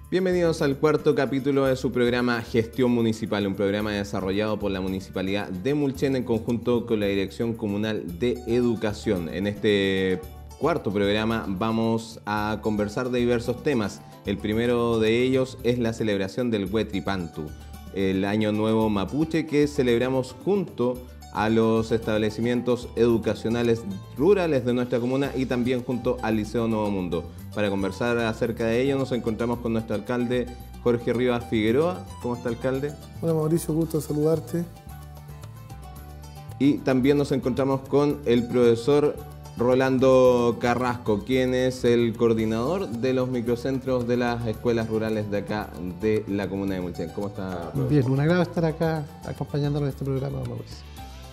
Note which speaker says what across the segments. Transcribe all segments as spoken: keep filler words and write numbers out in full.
Speaker 1: Bienvenidos al cuarto capítulo de su programa Gestión Municipal, un programa desarrollado por la Municipalidad de Mulchen en conjunto con la Dirección Comunal de Educación. En este cuarto programa vamos a conversar de diversos temas. El primero de ellos es la celebración del Huetripantu, el Año Nuevo Mapuche que celebramos junto a los establecimientos educacionales rurales de nuestra comuna y también junto al Liceo Nuevo Mundo. Para conversar acerca de ello nos encontramos con nuestro alcalde Jorge Rivas Figueroa. ¿Cómo está, alcalde?
Speaker 2: Hola, Mauricio, gusto saludarte.
Speaker 1: Y también nos encontramos con el profesor Rolando Carrasco, quien es el coordinador de los microcentros de las escuelas rurales de acá, de la comuna de Mulchen. ¿Cómo está, profesor?
Speaker 3: Bien, un agrado estar acá acompañándonos en este programa, Mauricio.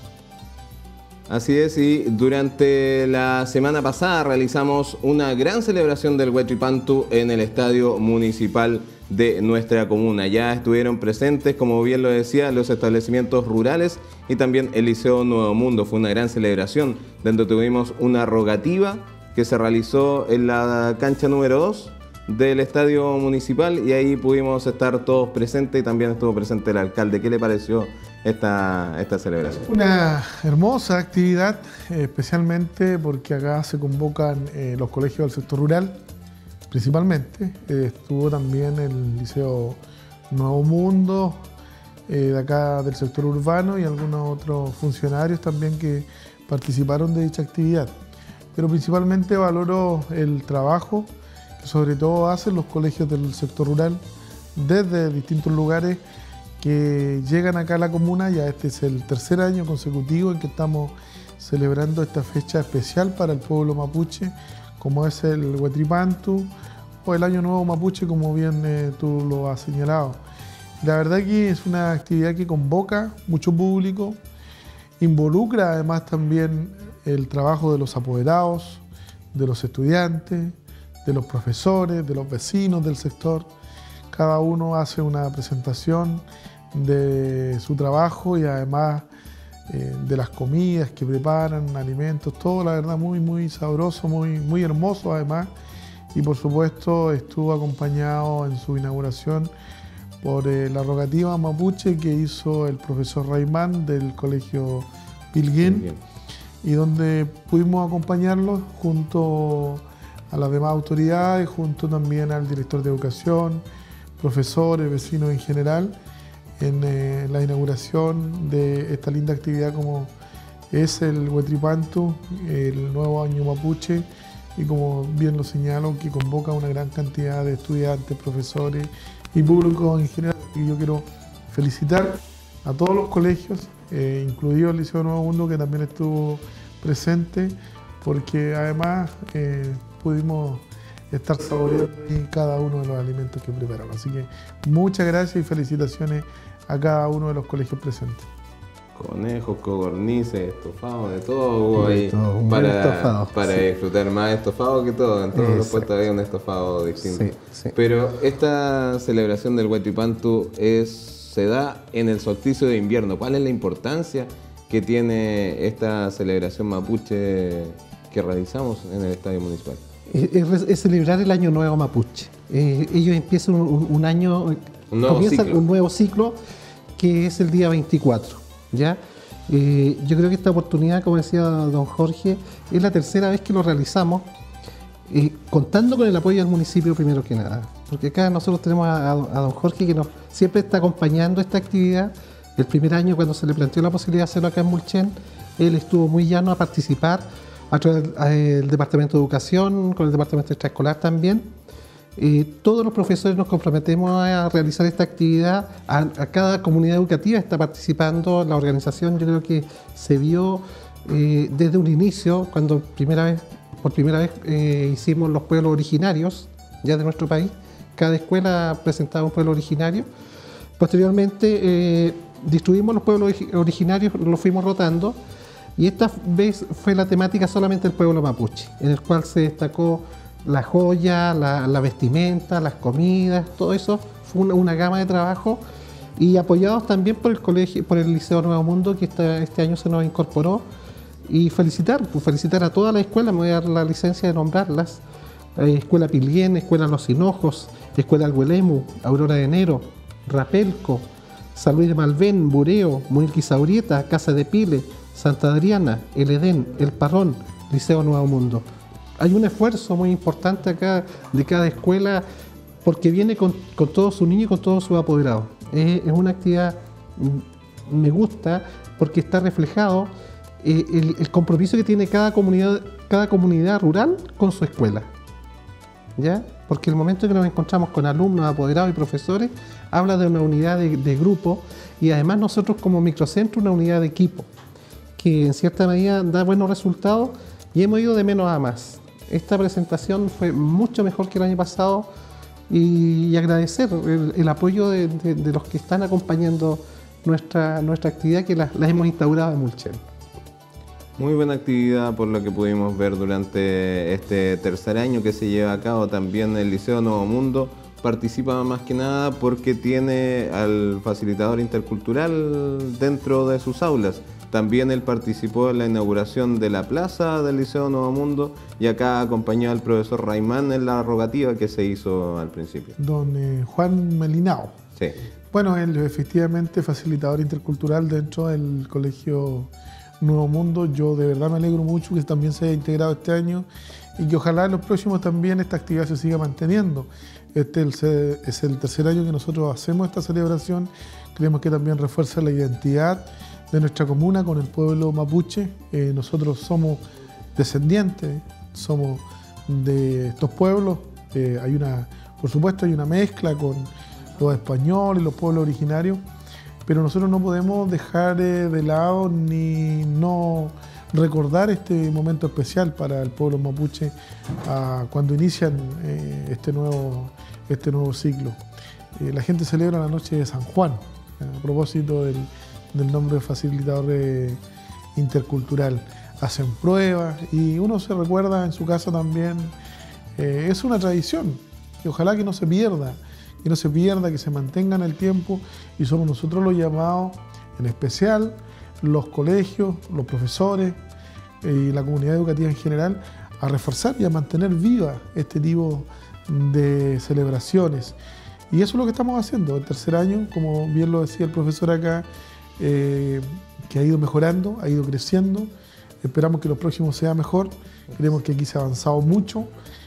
Speaker 1: Así es, y durante la semana pasada realizamos una gran celebración del Huetripantu en el estadio municipal de nuestra comuna. Ya estuvieron presentes, como bien lo decía, los establecimientos rurales y también el Liceo Nuevo Mundo. Fue una gran celebración, donde tuvimos una rogativa que se realizó en la cancha número dos del estadio municipal y ahí pudimos estar todos presentes y también estuvo presente el alcalde. ¿Qué le pareció esta, esta celebración?
Speaker 2: Una hermosa actividad, especialmente porque acá se convocan eh, los colegios del sector rural, principalmente. Eh, estuvo también el Liceo Nuevo Mundo, eh, de acá del sector urbano y algunos otros funcionarios también que participaron de dicha actividad. Pero principalmente valoro el trabajo que sobre todo hacen los colegios del sector rural desde distintos lugares que llegan acá a la comuna. Ya este es el tercer año consecutivo en que estamos celebrando esta fecha especial para el pueblo mapuche, como es el Huetripantu o el Año Nuevo Mapuche, como bien eh, tú lo has señalado. La verdad que es una actividad que convoca mucho público, involucra además también el trabajo de los apoderados, de los estudiantes, de los profesores, de los vecinos del sector. Cada uno hace una presentación de su trabajo y además eh, de las comidas que preparan, alimentos, todo la verdad muy muy sabroso, muy, muy hermoso además. Y por supuesto estuvo acompañado en su inauguración por eh, la rogativa mapuche que hizo el profesor Raimán del Colegio Pilguén, y donde pudimos acompañarlos junto a las demás autoridades, junto también al director de educación, profesores, vecinos en general, en eh, la inauguración de esta linda actividad como es el Huetripantu, el nuevo año mapuche, y como bien lo señalo, que convoca una gran cantidad de estudiantes, profesores y público en general. Y yo quiero felicitar a todos los colegios, eh, incluido el Liceo Nuevo Mundo, que también estuvo presente, porque además eh, pudimos estar saboreando cada uno de los alimentos que prepararon. Así que muchas gracias y felicitaciones a cada uno de los colegios presentes.
Speaker 1: Conejos, codornices, estofados, de todo hubo ahí
Speaker 3: todo,
Speaker 1: para,
Speaker 3: estofado,
Speaker 1: para
Speaker 3: sí.
Speaker 1: disfrutar más estofado que todo. En todos los puestos había un estofado distinto.
Speaker 3: Sí, sí.
Speaker 1: Pero esta celebración del Huetripantu es, se da en el solsticio de invierno. ¿Cuál es la importancia que tiene esta celebración mapuche que realizamos en el Estadio Municipal?
Speaker 3: Es, es celebrar el Año Nuevo Mapuche. Eh, ellos empiezan un, un año,
Speaker 1: un nuevo,
Speaker 3: comienzan
Speaker 1: ciclo.
Speaker 3: un nuevo ciclo que es el día veinticuatro. ¿Ya? Eh, yo creo que esta oportunidad, como decía don Jorge, es la tercera vez que lo realizamos, eh, contando con el apoyo del municipio primero que nada. Porque acá nosotros tenemos a, a don Jorge que nos siempre está acompañando esta actividad. El primer año, cuando se le planteó la posibilidad de hacerlo acá en Mulchen, él estuvo muy llano a participar a través del Departamento de Educación, con el Departamento Extraescolar también. Eh, todos los profesores nos comprometemos a realizar esta actividad, a, a cada comunidad educativa está participando, la organización yo creo que se vio eh, desde un inicio, cuando primera vez, por primera vez eh, hicimos los pueblos originarios ya de nuestro país, cada escuela presentaba un pueblo originario. Posteriormente eh, distribuimos los pueblos originarios, los fuimos rotando, y esta vez fue la temática solamente del pueblo mapuche, en el cual se destacó la joya, la, la vestimenta, las comidas, todo eso fue una, una gama de trabajo, y apoyados también por el colegio, por el Liceo Nuevo Mundo, que esta, este año se nos incorporó. Y felicitar, pues felicitar a todas las escuelas, me voy a dar la licencia de nombrarlas, eh, Escuela Pilguén, Escuela Los Hinojos, Escuela Alguelemu, Aurora de Enero, Rapelco, San Luis de Malvén, Bureo, Munilquizaurieta, Casa de Pile, Santa Adriana, El Edén, El Parrón, Liceo Nuevo Mundo. Hay un esfuerzo muy importante acá de cada escuela porque viene con, con todos sus niños y con todos sus apoderados. Es, es una actividad, me gusta, porque está reflejado eh, el, el compromiso que tiene cada comunidad, cada comunidad rural con su escuela. ¿Ya? Porque el momento en que nos encontramos con alumnos, apoderados y profesores, habla de una unidad de, de grupo y además nosotros como microcentro una unidad de equipo, que en cierta medida da buenos resultados y hemos ido de menos a más. Esta presentación fue mucho mejor que el año pasado y, y agradecer el, el apoyo de, de, de los que están acompañando nuestra, nuestra actividad que la, la hemos instaurado en Mulchen.
Speaker 1: Muy buena actividad por lo que pudimos ver durante este tercer año que se lleva a cabo. También el Liceo Nuevo Mundo participa más que nada porque tiene al facilitador intercultural dentro de sus aulas. También él participó en la inauguración de la plaza del Liceo Nuevo Mundo y acá acompañó al profesor Raimán en la rogativa que se hizo al principio.
Speaker 2: Don eh, Juan Melinao.
Speaker 1: Sí.
Speaker 2: Bueno, él efectivamente facilitador intercultural dentro del Colegio Nuevo Mundo. Yo de verdad me alegro mucho que también se haya integrado este año y que ojalá en los próximos también esta actividad se siga manteniendo. Este es el tercer año que nosotros hacemos esta celebración. Creemos que también refuerza la identidad de nuestra comuna con el pueblo mapuche. Eh, nosotros somos descendientes, somos de estos pueblos. Eh, hay una, por supuesto, hay una mezcla con los españoles, los pueblos originarios, pero nosotros no podemos dejar eh, de lado ni no recordar este momento especial para el pueblo mapuche uh, cuando inician eh, este, nuevo, este nuevo ciclo. Eh, la gente celebra la noche de San Juan, a propósito del, del nombre facilitador eh, intercultural. Hacen pruebas y uno se recuerda en su casa también. Eh, es una tradición y ojalá que no se pierda, que no se pierda, que se mantenga en el tiempo y somos nosotros los llamados, en especial los colegios, los profesores y la comunidad educativa en general, a reforzar y a mantener viva este tipo de celebraciones. Y eso es lo que estamos haciendo. El tercer año, como bien lo decía el profesor acá, eh, que ha ido mejorando, ha ido creciendo. Esperamos que los próximos sea mejor. Creemos que aquí se ha avanzado mucho.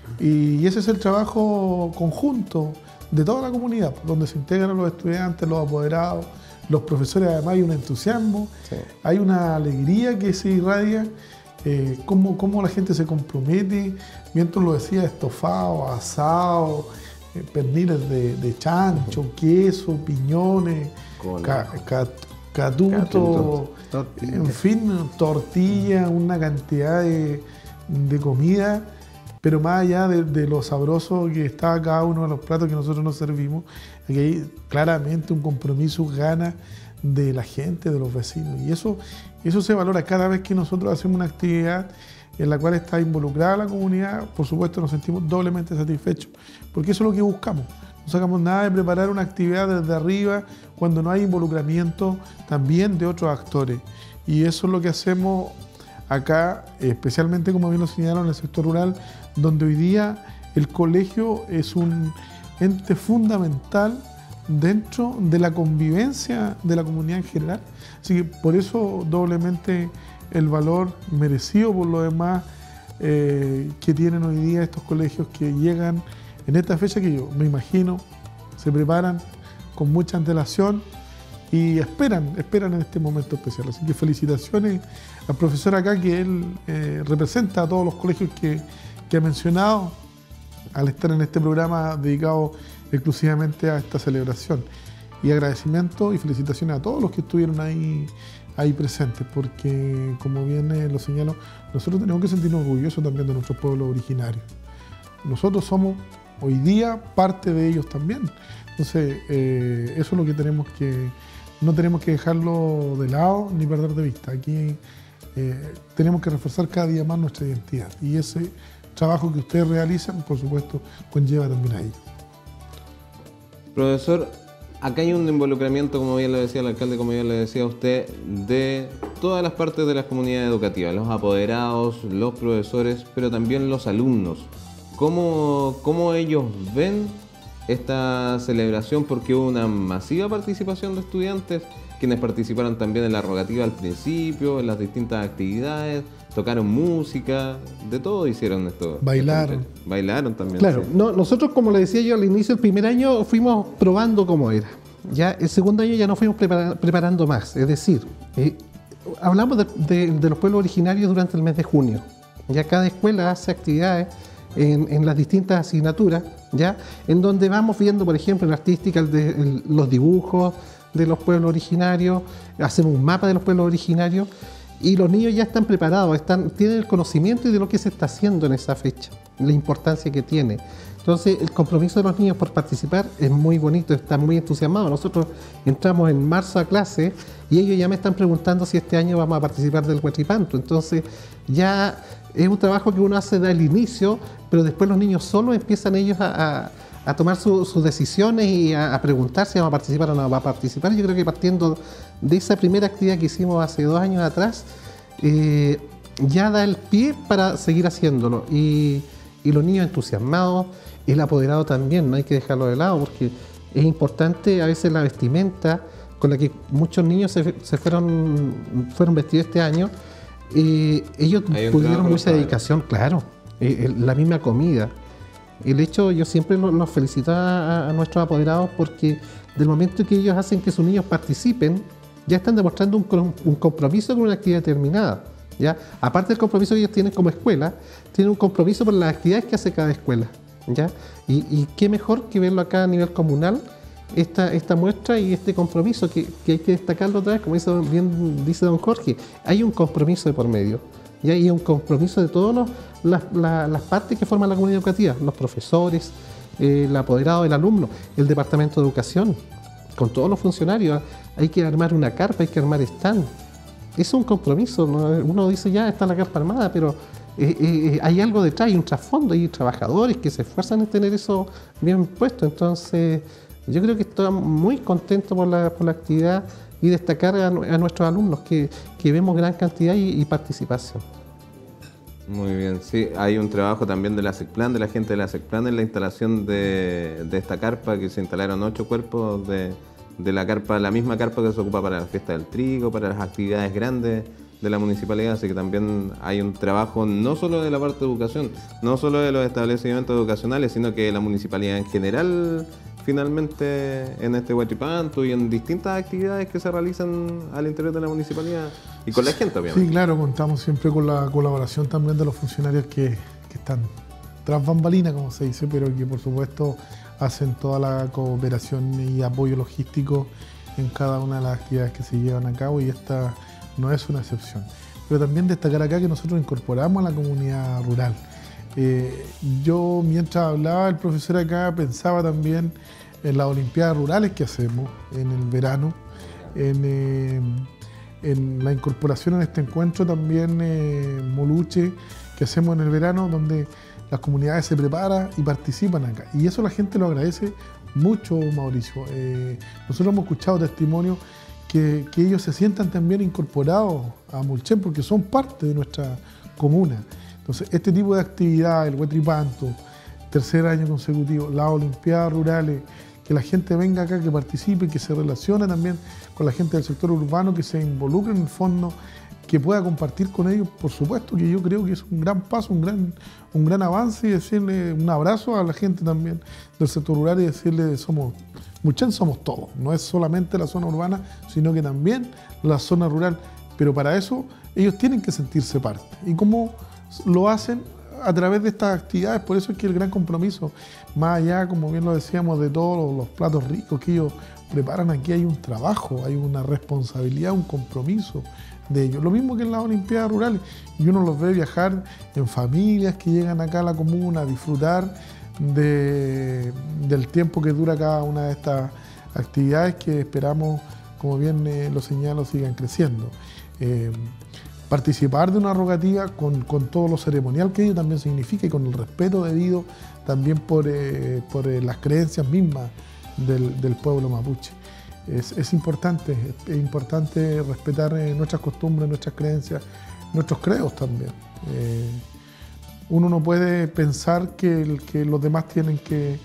Speaker 2: Y ese es el trabajo conjunto de toda la comunidad, donde se integran los estudiantes, los apoderados, los profesores. Además hay un entusiasmo, sí. Hay una alegría que se irradia, eh, cómo, cómo la gente se compromete. Mientras lo decía, estofado, asado, eh, perniles de, de chancho, uh-huh. queso, piñones, ca, ca, catuto, tortilla. En fin, tortilla, una cantidad de, de comida. Pero más allá de, de lo sabroso que está cada uno de los platos que nosotros nos servimos, aquí hay claramente un compromiso, ganas de la gente, de los vecinos. Y eso, eso se valora cada vez que nosotros hacemos una actividad en la cual está involucrada la comunidad. Por supuesto nos sentimos doblemente satisfechos, porque eso es lo que buscamos. No sacamos nada de preparar una actividad desde arriba cuando no hay involucramiento también de otros actores. Y eso es lo que hacemos acá, especialmente como bien lo señalaron en el sector rural, donde hoy día el colegio es un ente fundamental dentro de la convivencia de la comunidad en general. Así que por eso doblemente el valor merecido por lo demás eh, que tienen hoy día estos colegios que llegan en esta fecha que yo me imagino se preparan con mucha antelación y esperan, esperan en este momento especial. Así que felicitaciones al profesor acá, que él eh, representa a todos los colegios que, que ha mencionado al estar en este programa dedicado exclusivamente a esta celebración. Y agradecimiento y felicitaciones a todos los que estuvieron ahí, ahí presentes, porque como bien eh, lo señalo, nosotros tenemos que sentirnos orgullosos también de nuestros pueblos originarios. Nosotros somos hoy día parte de ellos también. Entonces, eh, eso es lo que tenemos que, no tenemos que dejarlo de lado ni perder de vista. Aquí eh, tenemos que reforzar cada día más nuestra identidad y ese trabajo que ustedes realizan, por supuesto, conlleva también a ello.
Speaker 1: Profesor, acá hay un involucramiento, como bien lo decía el alcalde, como bien le decía a usted, de todas las partes de las comunidades educativas, los apoderados, los profesores, pero también los alumnos. ¿Cómo, cómo ellos ven esta celebración porque hubo una masiva participación de estudiantes, quienes participaron también en la rogativa al principio, en las distintas actividades, tocaron música, de todo hicieron esto.
Speaker 2: Bailaron.
Speaker 1: Bailaron también.
Speaker 3: Claro,
Speaker 1: sí.
Speaker 3: no, nosotros, como le decía yo al inicio, el primer año fuimos probando cómo era. Ya el segundo año ya nos fuimos prepara- preparando más, es decir, eh, hablamos de, de- de los pueblos originarios durante el mes de junio. Ya cada escuela hace actividades en, en las distintas asignaturas, ya en donde vamos viendo, por ejemplo, en la artística el de, el- los dibujos de los pueblos originarios, hacemos un mapa de los pueblos originarios y los niños ya están preparados, están, tienen el conocimiento de lo que se está haciendo en esa fecha, la importancia que tiene. Entonces, el compromiso de los niños por participar es muy bonito, están muy entusiasmados. Nosotros entramos en marzo a clase y ellos ya me están preguntando si este año vamos a participar del Huachipanto. Entonces, ya es un trabajo que uno hace al inicio, pero después los niños solos empiezan ellos a, a, a tomar su, sus decisiones y a, a preguntar si vamos a participar o no vamos a participar. Yo creo que partiendo de esa primera actividad que hicimos hace dos años atrás, eh, ya da el pie para seguir haciéndolo. Y, y los niños entusiasmados, el apoderado también, no hay que dejarlo de lado porque es importante a veces la vestimenta con la que muchos niños se, se fueron, fueron vestidos este año. Eh, ellos pudieron mucha dedicación, claro, eh, eh, la misma comida. El hecho, yo siempre los, los felicito a, a nuestros apoderados porque del momento que ellos hacen que sus niños participen, ya están demostrando un, un compromiso con una actividad determinada. ¿Ya? Aparte del compromiso que ellos tienen como escuela, tienen un compromiso por las actividades que hace cada escuela. ¿Ya? Y, y qué mejor que verlo acá a nivel comunal, esta, esta muestra y este compromiso que, que hay que destacarlo otra vez, como dice, bien dice don Jorge, hay un compromiso de por medio, ¿ya? Y un compromiso de todas las, las, las partes que forman la comunidad educativa, los profesores, eh, el apoderado, el alumno, el departamento de educación, con todos los funcionarios. Hay que armar una carpa, hay que armar stand. Es un compromiso, ¿no? Uno dice ya está la carpa armada, pero Eh, eh, hay algo detrás, hay un trasfondo, hay trabajadores que se esfuerzan en tener eso bien puesto. Entonces, yo creo que estoy muy contento por la, por la actividad y destacar a, a nuestros alumnos que, que vemos gran cantidad y, y participación.
Speaker 1: Muy bien, sí, hay un trabajo también de la SECPLAN, de la gente de la SECPLAN en la instalación de, de esta carpa, que se instalaron ocho cuerpos de, de la carpa, la misma carpa que se ocupa para la fiesta del trigo, para las actividades grandes de la municipalidad, así que también hay un trabajo no solo de la parte de educación, no solo de los establecimientos educacionales, sino que la municipalidad en general, finalmente en este Huachipanto y en distintas actividades que se realizan al interior de la municipalidad y con la gente, obviamente.
Speaker 2: Sí, claro, contamos siempre con la colaboración también de los funcionarios que, que están tras bambalinas, como se dice, pero que por supuesto hacen toda la cooperación y apoyo logístico en cada una de las actividades que se llevan a cabo, y esta no es una excepción. Pero también destacar acá que nosotros incorporamos a la comunidad rural. Eh, yo, mientras hablaba el profesor acá, pensaba también en las olimpiadas rurales que hacemos en el verano, en, eh, en la incorporación en este encuentro también eh, Moluche que hacemos en el verano, donde las comunidades se preparan y participan acá. Y eso la gente lo agradece mucho, Mauricio. Eh, nosotros hemos escuchado testimonios Que, que ellos se sientan también incorporados a Mulchen porque son parte de nuestra comuna. Entonces, este tipo de actividad, el Huachipanto, tercer año consecutivo, las olimpiadas rurales, que la gente venga acá, que participe, que se relacione también con la gente del sector urbano, que se involucre en el fondo, que pueda compartir con ellos, por supuesto que yo creo que es un gran paso, un gran, un gran avance, y decirle un abrazo a la gente también del sector rural y decirle somos Mulchen, somos todos, no es solamente la zona urbana, sino que también la zona rural, pero para eso ellos tienen que sentirse parte. ¿Y cómo lo hacen? A través de estas actividades. Por eso es que el gran compromiso, más allá, como bien lo decíamos, de todos los platos ricos que ellos preparan aquí, hay un trabajo, hay una responsabilidad, un compromiso de ellos. Lo mismo que en las olimpiadas rurales, y uno los ve viajar en familias que llegan acá a la comuna a disfrutar De, del tiempo que dura cada una de estas actividades, que esperamos, como bien eh, lo señalo, sigan creciendo. Eh, participar de una rogativa con, con todo lo ceremonial que ello también significa, y con el respeto debido también por, eh, por eh, las creencias mismas del, del pueblo mapuche. Es, es importante, es importante respetar eh, nuestras costumbres, nuestras creencias, nuestros credos también. Eh, Uno no puede pensar que, el, que los demás tienen que,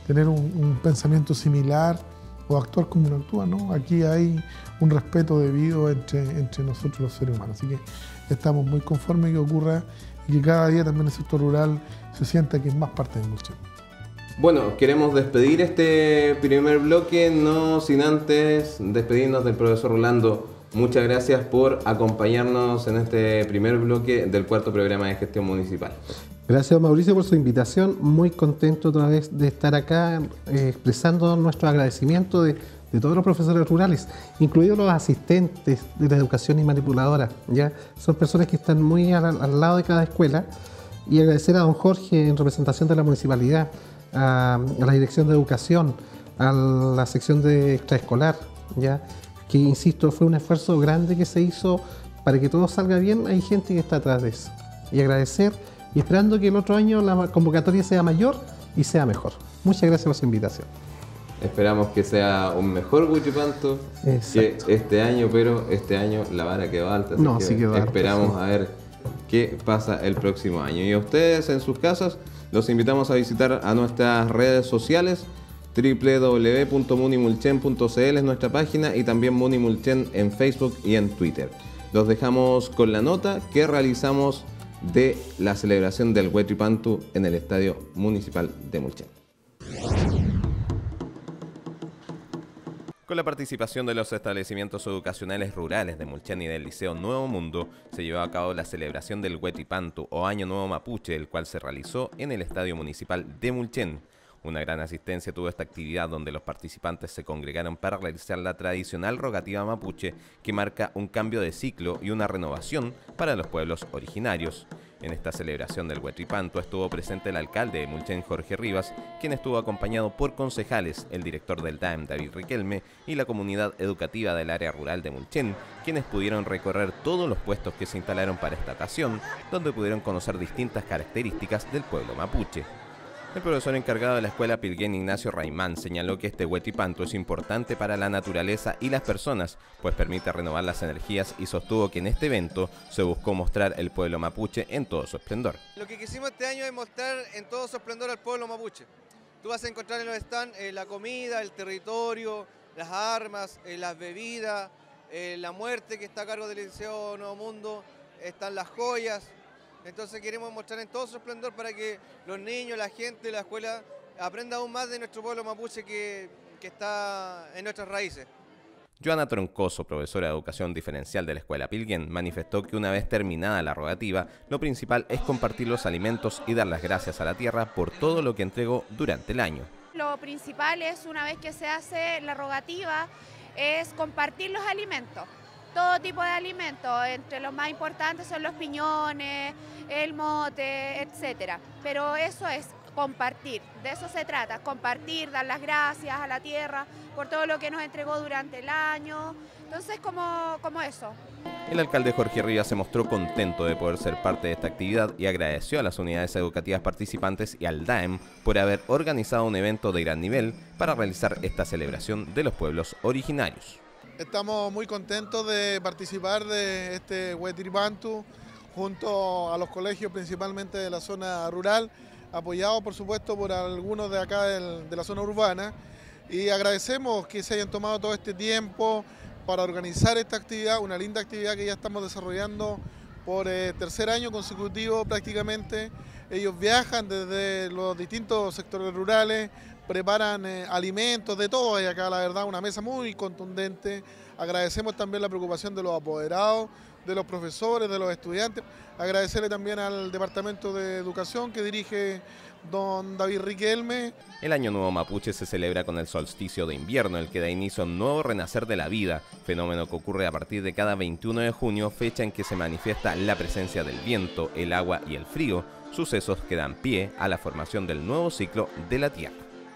Speaker 2: tener un, un pensamiento similar o actuar como uno actúa, ¿no? Aquí hay un respeto debido entre, entre nosotros los seres humanos. Así que estamos muy conformes que ocurra y que cada día también el sector rural se sienta que es más parte de Mulchen.
Speaker 1: Bueno, queremos despedir este primer bloque, no sin antes despedirnos del profesor Rolando. Muchas gracias por acompañarnos en este primer bloque del cuarto programa de gestión municipal.
Speaker 3: Gracias, Mauricio, por su invitación. Muy contento otra vez de estar acá eh, expresando nuestro agradecimiento de, de todos los profesores rurales, incluidos los asistentes de la educación y manipuladora. ¿Ya? Son personas que están muy al, al lado de cada escuela. Y agradecer a don Jorge en representación de la municipalidad, a, a la dirección de educación, a la sección de extraescolar, ¿ya? Que, insisto, fue un esfuerzo grande que se hizo para que todo salga bien. Hay gente que está atrás de eso. Y agradecer y esperando que el otro año la convocatoria sea mayor y sea mejor. Muchas gracias por su invitación.
Speaker 1: Esperamos que sea un mejor Huichipantu que este año, pero este año la vara quedó alta. Así
Speaker 3: no,
Speaker 1: que
Speaker 3: sí quedó alta.
Speaker 1: Esperamos
Speaker 3: sí.
Speaker 1: a ver qué pasa el próximo año. Y a ustedes en sus casas los invitamos a visitar a nuestras redes sociales. doble u doble u doble u punto munimulchen punto c l es nuestra página y también Munimulchen en Facebook y en Twitter. Los dejamos con la nota que realizamos de la celebración del Huichipantu en el Estadio Municipal de Mulchen. Con la participación de los establecimientos educacionales rurales de Mulchen y del Liceo Nuevo Mundo, se llevó a cabo la celebración del Huichipantu o Año Nuevo Mapuche, el cual se realizó en el Estadio Municipal de Mulchen. Una gran asistencia tuvo esta actividad donde los participantes se congregaron para realizar la tradicional rogativa mapuche que marca un cambio de ciclo y una renovación para los pueblos originarios. En esta celebración del Huichipantu estuvo presente el alcalde de Mulchen, Jorge Rivas, quien estuvo acompañado por concejales, el director del D A E M, David Riquelme, y la comunidad educativa del área rural de Mulchen, quienes pudieron recorrer todos los puestos que se instalaron para esta ocasión, donde pudieron conocer distintas características del pueblo mapuche. El profesor encargado de la escuela Pilguén, Ignacio Raimán, señaló que este Huichipantu es importante para la naturaleza y las personas, pues permite renovar las energías y sostuvo que en este evento se buscó mostrar el pueblo mapuche en todo su esplendor.
Speaker 4: Lo que quisimos este año es mostrar en todo su esplendor al pueblo mapuche. Tú vas a encontrar en los stands eh, la comida, el territorio, las armas, eh, las bebidas, eh, la muerte que está a cargo del Liceo Nuevo Mundo, están las joyas. Entonces queremos mostrar en todo su esplendor para que los niños, la gente de la escuela aprenda aún más de nuestro pueblo mapuche que, que está en nuestras raíces.
Speaker 1: Joana Troncoso, profesora de Educación Diferencial de la Escuela Pilguén, manifestó que una vez terminada la rogativa, lo principal es compartir los alimentos y dar las gracias a la tierra por todo lo que entregó durante el año.
Speaker 5: Lo principal es, una vez que se hace la rogativa, es compartir los alimentos. Todo tipo de alimentos, entre los más importantes son los piñones, el mote, etcétera. Pero eso es compartir, de eso se trata, compartir, dar las gracias a la tierra por todo lo que nos entregó durante el año. Entonces, como, como eso.
Speaker 1: El alcalde Jorge Rivas se mostró contento de poder ser parte de esta actividad y agradeció a las unidades educativas participantes y al D A E M por haber organizado un evento de gran nivel para realizar esta celebración de los pueblos originarios.
Speaker 2: Estamos muy contentos de participar de este Huichipantu junto a los colegios principalmente de la zona rural, apoyados por supuesto por algunos de acá del, de la zona urbana, y agradecemos que se hayan tomado todo este tiempo para organizar esta actividad, una linda actividad que ya estamos desarrollando por eh, tercer año consecutivo prácticamente. Ellos viajan desde los distintos sectores rurales, preparan eh, alimentos, de todo hay acá, la verdad, una mesa muy contundente. Agradecemos también la preocupación de los apoderados, de los profesores, de los estudiantes. Agradecerle también al Departamento de Educación que dirige don David Riquelme.
Speaker 1: El Año Nuevo Mapuche se celebra con el solsticio de invierno, el que da inicio a un nuevo renacer de la vida, fenómeno que ocurre a partir de cada veintiuno de junio, fecha en que se manifiesta la presencia del viento, el agua y el frío, sucesos que dan pie a la formación del nuevo ciclo de la Tierra.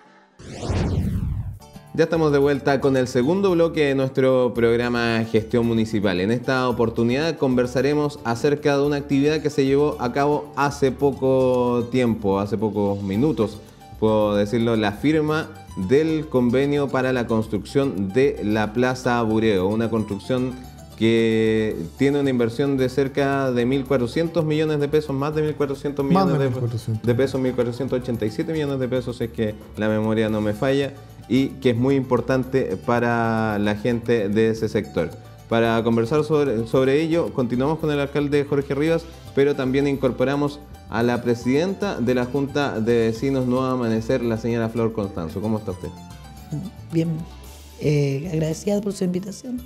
Speaker 1: Ya estamos de vuelta con el segundo bloque de nuestro programa Gestión Municipal. En esta oportunidad conversaremos acerca de una actividad que se llevó a cabo hace poco tiempo, hace pocos minutos, puedo decirlo, la firma del convenio para la construcción de la Plaza Bureo, una construcción que tiene una inversión de cerca de mil cuatrocientos millones de pesos, más de mil cuatrocientos millones de, de pesos, mil cuatrocientos ochenta y siete millones de pesos, es que la memoria no me falla, y que es muy importante para la gente de ese sector. Para conversar sobre, sobre ello, continuamos con el alcalde Jorge Rivas, pero también incorporamos a la presidenta de la Junta de Vecinos Nuevo Amanecer, la señora Flor Constanzo. ¿Cómo está usted?
Speaker 6: Bien, eh, agradecida por su invitación.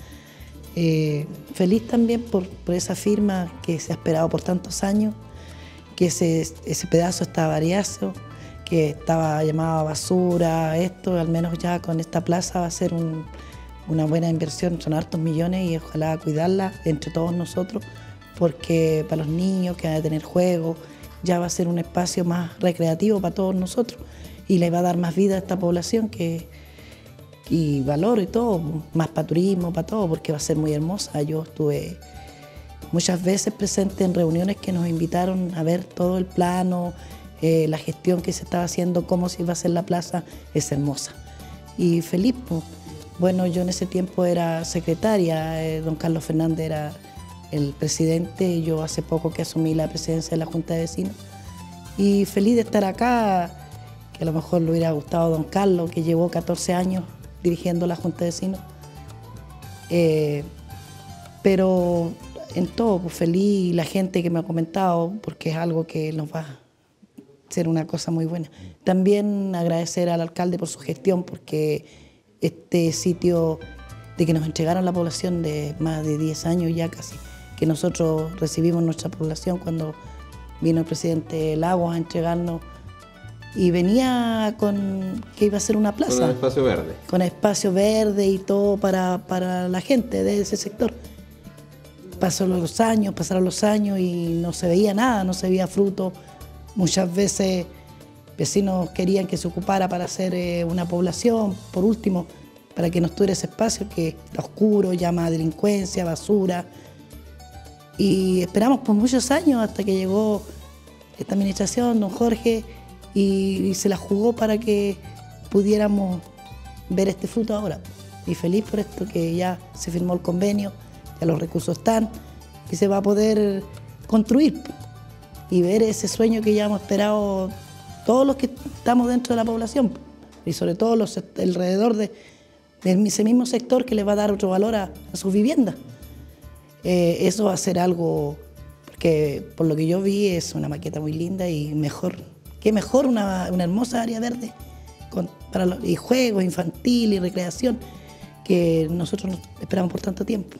Speaker 6: Eh, feliz también por, por esa firma que se ha esperado por tantos años, que ese, ese pedazo estaba variazo, que estaba llamado a basura, esto, al menos ya con esta plaza va a ser un, una buena inversión, son hartos millones y ojalá cuidarla entre todos nosotros, porque para los niños que van a tener juegos, ya va a ser un espacio más recreativo para todos nosotros y le va a dar más vida a esta población que y valor y todo, más para turismo, para todo, porque va a ser muy hermosa. Yo estuve muchas veces presente en reuniones que nos invitaron a ver todo el plano, eh, la gestión que se estaba haciendo, cómo se iba a hacer la plaza, es hermosa. Y feliz, pues, bueno, yo en ese tiempo era secretaria, eh, don Carlos Fernández era el presidente, yo hace poco que asumí la presidencia de la Junta de Vecinos, y feliz de estar acá, que a lo mejor le hubiera gustado a don Carlos, que llevó catorce años dirigiendo la Junta de Vecinos, eh, pero en todo, pues feliz, la gente que me ha comentado, porque es algo que nos va a ser una cosa muy buena. También agradecer al alcalde por su gestión, porque este sitio de que nos entregaron la población de más de diez años ya casi, que nosotros recibimos nuestra población cuando vino el presidente Lagos a entregarnos, y venía con que iba a ser una plaza.
Speaker 1: Con espacio verde.
Speaker 6: Con espacio verde y todo para, para la gente de ese sector. Pasaron los años, pasaron los años y no se veía nada, no se veía fruto. Muchas veces vecinos querían que se ocupara para hacer eh, una población, por último, para que no estuviera ese espacio que está oscuro, llama a delincuencia, basura. Y esperamos por muchos años hasta que llegó esta administración, don Jorge, y, y se la jugó para que pudiéramos ver este fruto ahora. Y feliz por esto, que ya se firmó el convenio, ya los recursos están, y se va a poder construir y ver ese sueño que ya hemos esperado todos los que estamos dentro de la población, y sobre todo los alrededor de, de ese mismo sector que le va a dar otro valor a, a sus viviendas. Eh, eso va a ser algo, porque por lo que yo vi es una maqueta muy linda y mejor, qué mejor una, una hermosa área verde con, para los, y juegos infantil y recreación que nosotros nos esperamos por tanto tiempo.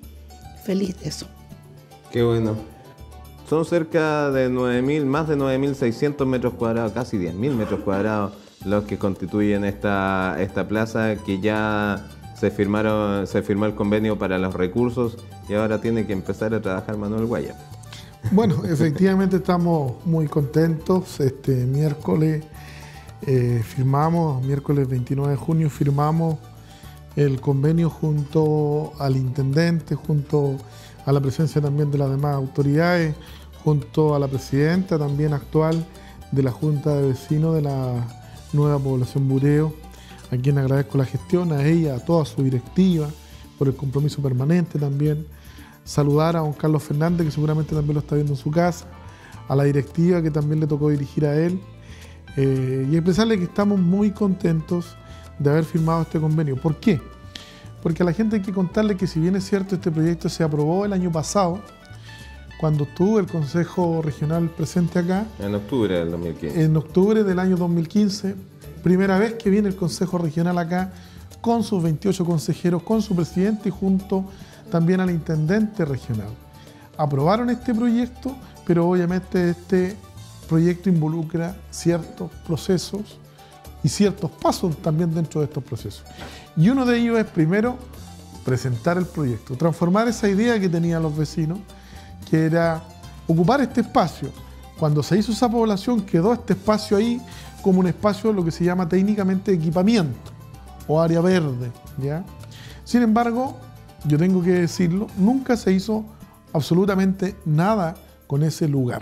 Speaker 6: Feliz de eso.
Speaker 1: Qué bueno. Son cerca de nueve mil, más de nueve mil seiscientos metros cuadrados, casi diez mil metros cuadrados los que constituyen esta, esta plaza, que ya se firmaron, se firmó el convenio para los recursos y ahora tiene que empezar a trabajar Manuel Guaya.
Speaker 2: Bueno, efectivamente estamos muy contentos. Este miércoles eh, firmamos, miércoles veintinueve de junio firmamos el convenio junto al intendente, junto a la presencia también de las demás autoridades, junto a la presidenta también actual de la Junta de Vecinos de la nueva población Bureo, a quien agradezco la gestión, a ella, a toda su directiva, por el compromiso permanente también. Saludar a don Carlos Fernández, que seguramente también lo está viendo en su casa, a la directiva que también le tocó dirigir a él, eh, y expresarle que estamos muy contentos de haber firmado este convenio. ¿Por qué? Porque a la gente hay que contarle que, si bien es cierto, este proyecto se aprobó el año pasado, cuando estuvo el Consejo Regional presente acá.
Speaker 1: En octubre del dos mil quince.
Speaker 2: En octubre del año dos mil quince, primera vez que viene el Consejo Regional acá, con sus veintiocho consejeros, con su presidente y junto también al intendente regional. Aprobaron este proyecto, pero obviamente este proyecto involucra ciertos procesos y ciertos pasos también dentro de estos procesos. Y uno de ellos es, primero, presentar el proyecto, transformar esa idea que tenían los vecinos, que era ocupar este espacio. Cuando se hizo esa población, quedó este espacio ahí como un espacio, lo que se llama técnicamente equipamiento o área verde, ¿ya? Sin embargo, yo tengo que decirlo, nunca se hizo absolutamente nada con ese lugar.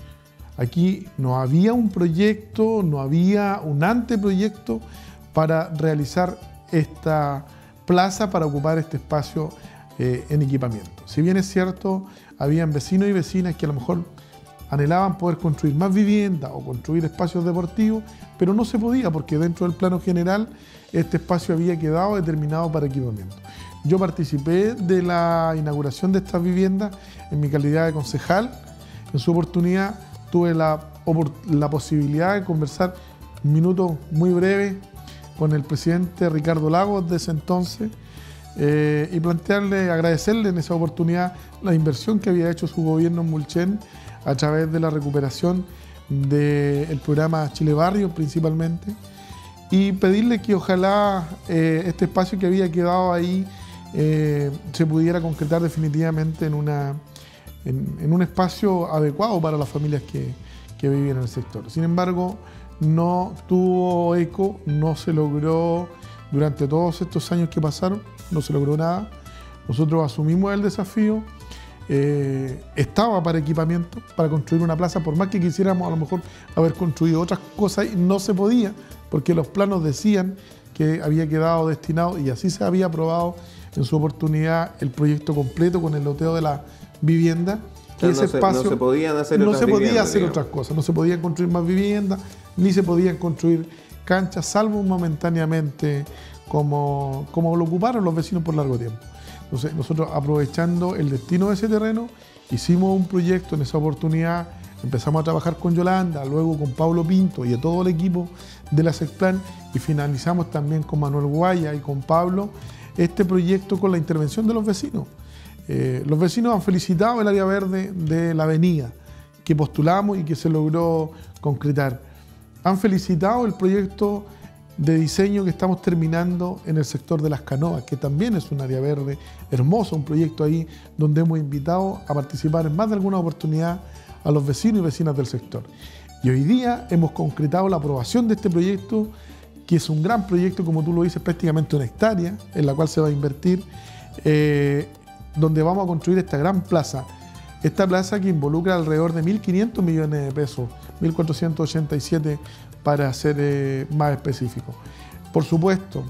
Speaker 2: Aquí no había un proyecto, no había un anteproyecto para realizar esta plaza, para ocupar este espacio eh, en equipamiento. Si bien es cierto, habían vecinos y vecinas que a lo mejor anhelaban poder construir más viviendas o construir espacios deportivos, pero no se podía porque dentro del plano general este espacio había quedado determinado para equipamiento. Yo participé de la inauguración de estas viviendas en mi calidad de concejal. En su oportunidad tuve la, la posibilidad de conversar un minuto muy breve con el presidente Ricardo Lagos de ese entonces eh, y plantearle, agradecerle en esa oportunidad la inversión que había hecho su gobierno en Mulchen a través de la recuperación del programa Chile Barrio principalmente, y pedirle que ojalá eh, este espacio que había quedado ahí eh, se pudiera concretar definitivamente en, una, en, en un espacio adecuado para las familias que, que viven en el sector. Sin embargo, no tuvo eco, no se logró durante todos estos años que pasaron, no se logró nada. Nosotros asumimos el desafío. Eh, estaba para equipamiento, para construir una plaza, por más que quisiéramos a lo mejor haber construido otras cosas, y no se podía, porque los planos decían que había quedado destinado, y así se había aprobado en su oportunidad el proyecto completo con el loteo de la vivienda. Que
Speaker 1: no
Speaker 2: ese
Speaker 1: se,
Speaker 2: espacio
Speaker 1: no se podían hacer
Speaker 2: no
Speaker 1: otras
Speaker 2: se podía
Speaker 1: viviendas,
Speaker 2: hacer
Speaker 1: digamos.
Speaker 2: otras cosas, no se podían construir más viviendas, ni se podían construir canchas, salvo momentáneamente como, como lo ocuparon los vecinos por largo tiempo. Entonces, nosotros, aprovechando el destino de ese terreno, hicimos un proyecto en esa oportunidad, empezamos a trabajar con Yolanda, luego con Pablo Pinto y a todo el equipo de la SECPLAN, y finalizamos también con Manuel Guaya y con Pablo este proyecto con la intervención de los vecinos. Eh, los vecinos han felicitado el área verde de la avenida que postulamos y que se logró concretar. Han felicitado el proyecto de diseño que estamos terminando en el sector de las canoas, que también es un área verde hermoso, un proyecto ahí donde hemos invitado a participar en más de alguna oportunidad a los vecinos y vecinas del sector. Y hoy día hemos concretado la aprobación de este proyecto, que es un gran proyecto, como tú lo dices, prácticamente una hectárea, en la cual se va a invertir, eh, donde vamos a construir esta gran plaza. Esta plaza que involucra alrededor de mil quinientos millones de pesos, mil cuatrocientos ochenta y siete para ser eh, más específico. Por supuesto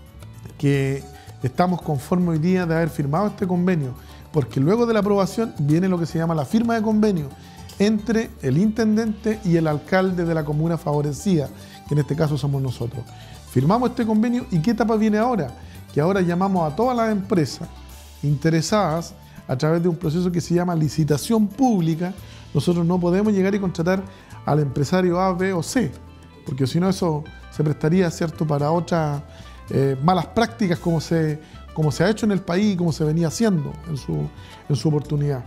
Speaker 2: que estamos conformes hoy día de haber firmado este convenio, porque luego de la aprobación viene lo que se llama la firma de convenio entre el intendente y el alcalde de la comuna favorecida, que en este caso somos nosotros. Firmamos este convenio, y ¿qué etapa viene ahora? Que ahora llamamos a todas las empresas interesadas a través de un proceso que se llama licitación pública. Nosotros no podemos llegar y contratar al empresario A, B o C, porque si no eso se prestaría, ¿cierto?, para otras eh, malas prácticas como se, como se ha hecho en el país y como se venía haciendo en su, en su oportunidad.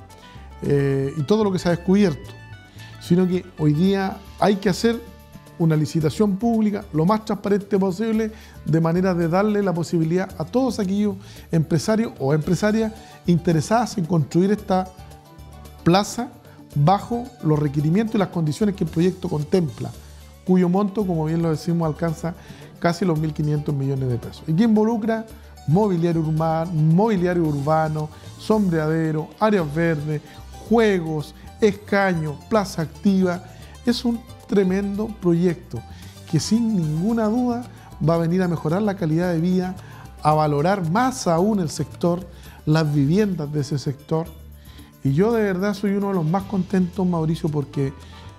Speaker 2: Eh, y todo lo que se ha descubierto. Sino que hoy día hay que hacer una licitación pública lo más transparente posible, de manera de darle la posibilidad a todos aquellos empresarios o empresarias interesadas en construir esta plaza bajo los requerimientos y las condiciones que el proyecto contempla, cuyo monto, como bien lo decimos, alcanza casi los mil quinientos millones de pesos. Y que involucra mobiliario urbano, mobiliario urbano, sombreadero, áreas verdes, juegos, escaños, plaza activa. Es un tremendo proyecto que sin ninguna duda va a venir a mejorar la calidad de vida, a valorar más aún el sector, las viviendas de ese sector. Y yo de verdad soy uno de los más contentos, Mauricio, porque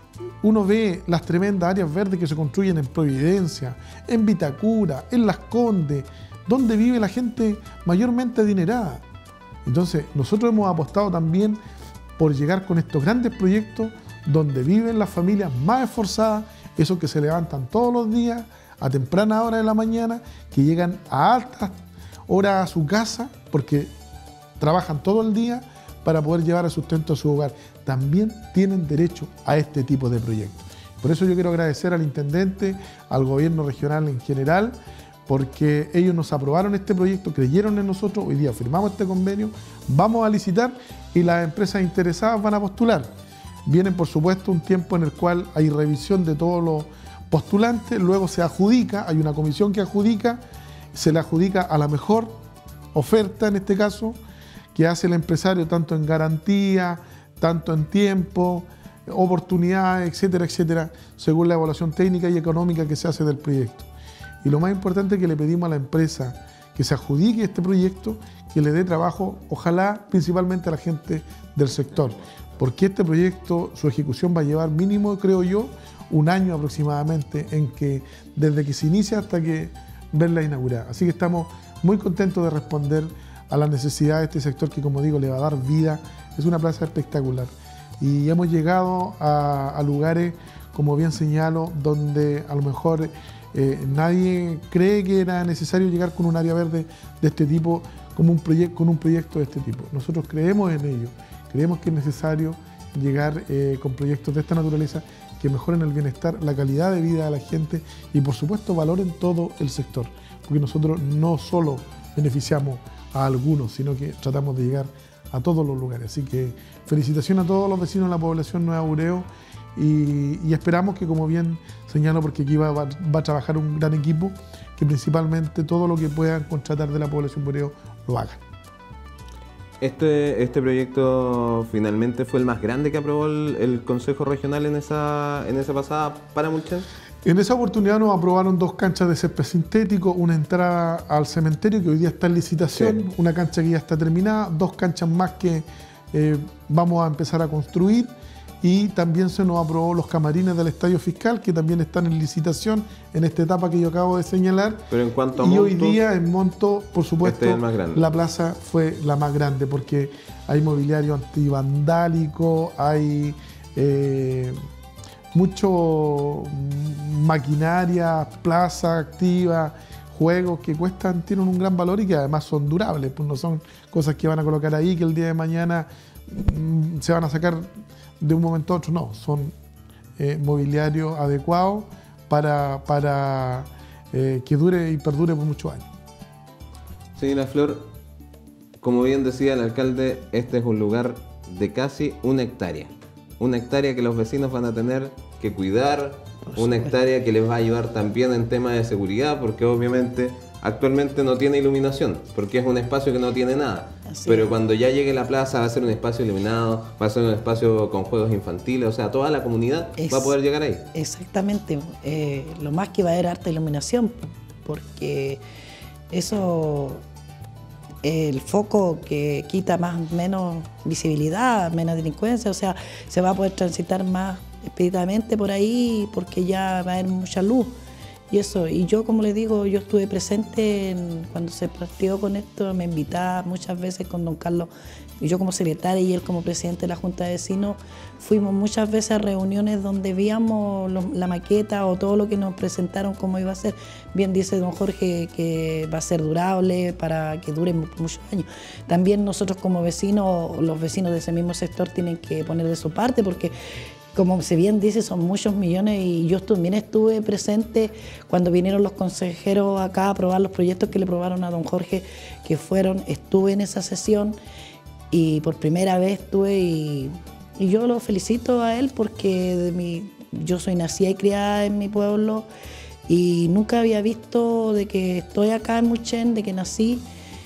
Speaker 2: uno ve las tremendas áreas verdes que se construyen en Providencia, en Vitacura, en Las Condes, donde vive la gente mayormente adinerada. Entonces, nosotros hemos apostado también por llegar con estos grandes proyectos donde viven las familias más esforzadas, esos que se levantan todos los días a temprana hora de la mañana, que llegan a altas horas a su casa porque trabajan todo el día para poder llevar el sustento a su hogar. También tienen derecho a este tipo de proyectos. Por eso yo quiero agradecer al intendente, al gobierno regional en general, porque ellos nos aprobaron este proyecto, creyeron en nosotros, hoy día firmamos este convenio, vamos a licitar y las empresas interesadas van a postular. Viene, por supuesto, un tiempo en el cual hay revisión de todos los postulantes, luego se adjudica, hay una comisión que adjudica, se le adjudica a la mejor oferta, en este caso, que hace el empresario, tanto en garantía, tanto en tiempo, oportunidades, etcétera, etcétera, según la evaluación técnica y económica que se hace del proyecto. Y lo más importante es que le pedimos a la empresa que se adjudique este proyecto, que le dé trabajo, ojalá principalmente a la gente del sector, porque este proyecto, su ejecución va a llevar mínimo, creo yo, un año aproximadamente, en que desde que se inicia hasta que verla inaugurada. Así que estamos muy contentos de responder a la necesidad de este sector que, como digo, le va a dar vida. Es una plaza espectacular y hemos llegado a, a lugares, como bien señalo, donde a lo mejor eh, nadie cree que era necesario llegar con un área verde de este tipo, como un proyecto, con un proyecto de este tipo. Nosotros creemos en ello, creemos que es necesario llegar eh, con proyectos de esta naturaleza que mejoren el bienestar, la calidad de vida de la gente y, por supuesto, valoren todo el sector, porque nosotros no solo beneficiamos a algunos, sino que tratamos de llegar a todos los lugares. Así que felicitaciones a todos los vecinos de la población Nueva Bureo y, y esperamos que, como bien señalo, porque aquí va, va, va a trabajar un gran equipo, que principalmente todo lo que puedan contratar de la población Bureo lo hagan.
Speaker 1: Este, este proyecto finalmente fue el más grande que aprobó el, el Consejo Regional en esa, en esa pasada para Mulchen.
Speaker 2: En esa oportunidad nos aprobaron dos canchas de césped sintético, una entrada al cementerio que hoy día está en licitación, sí. Una cancha que ya está terminada, dos canchas más que eh, vamos a empezar a construir, y también se nos aprobó los camarines del Estadio Fiscal, que también están en licitación en esta etapa que yo acabo de señalar.
Speaker 1: Pero en cuanto a
Speaker 2: y
Speaker 1: montos,
Speaker 2: hoy día en monto, por supuesto,
Speaker 1: este es el más grande.
Speaker 2: La plaza fue la más grande porque hay mobiliario antivandálico, hay eh, mucho maquinaria, plaza activa, juegos que cuestan, tienen un gran valor y que además son durables, pues no son cosas que van a colocar ahí que el día de mañana mmm, se van a sacar de un momento a otro. No, son eh, mobiliario adecuado para, para eh, que dure y perdure por muchos años.
Speaker 1: Señora Flor, como bien decía el alcalde, este es un lugar de casi una hectárea. Una hectárea que los vecinos van a tener que cuidar, una hectárea que les va a ayudar también en temas de seguridad, porque obviamente actualmente no tiene iluminación, porque es un espacio que no tiene nada. Así Pero es. Cuando ya llegue la plaza va a ser un espacio iluminado, va a ser un espacio con juegos infantiles, o sea, toda la comunidad es, va a poder llegar ahí.
Speaker 6: Exactamente, eh, lo más que va a haber harta iluminación, porque eso, el foco que quita más menos visibilidad, menos delincuencia, o sea, se va a poder transitar más expeditamente por ahí porque ya va a haber mucha luz. Y eso, y yo, como les digo, yo estuve presente en, cuando se partió con esto, me invitaba muchas veces con don Carlos, y yo como secretaria y él como presidente de la Junta de Vecinos, fuimos muchas veces a reuniones donde veíamos lo, la maqueta o todo lo que nos presentaron cómo iba a ser. Bien dice don Jorge que va a ser durable para que dure muchos años. También nosotros como vecinos, los vecinos de ese mismo sector tienen que poner de su parte porque, como se bien dice, son muchos millones y yo también estuve presente cuando vinieron los consejeros acá a aprobar los proyectos que le aprobaron a don Jorge, que fueron, estuve en esa sesión y por primera vez estuve y, y yo lo felicito a él porque de mi, yo soy nacida y criada en mi pueblo y nunca había visto de que estoy acá en Mulchen, de que nací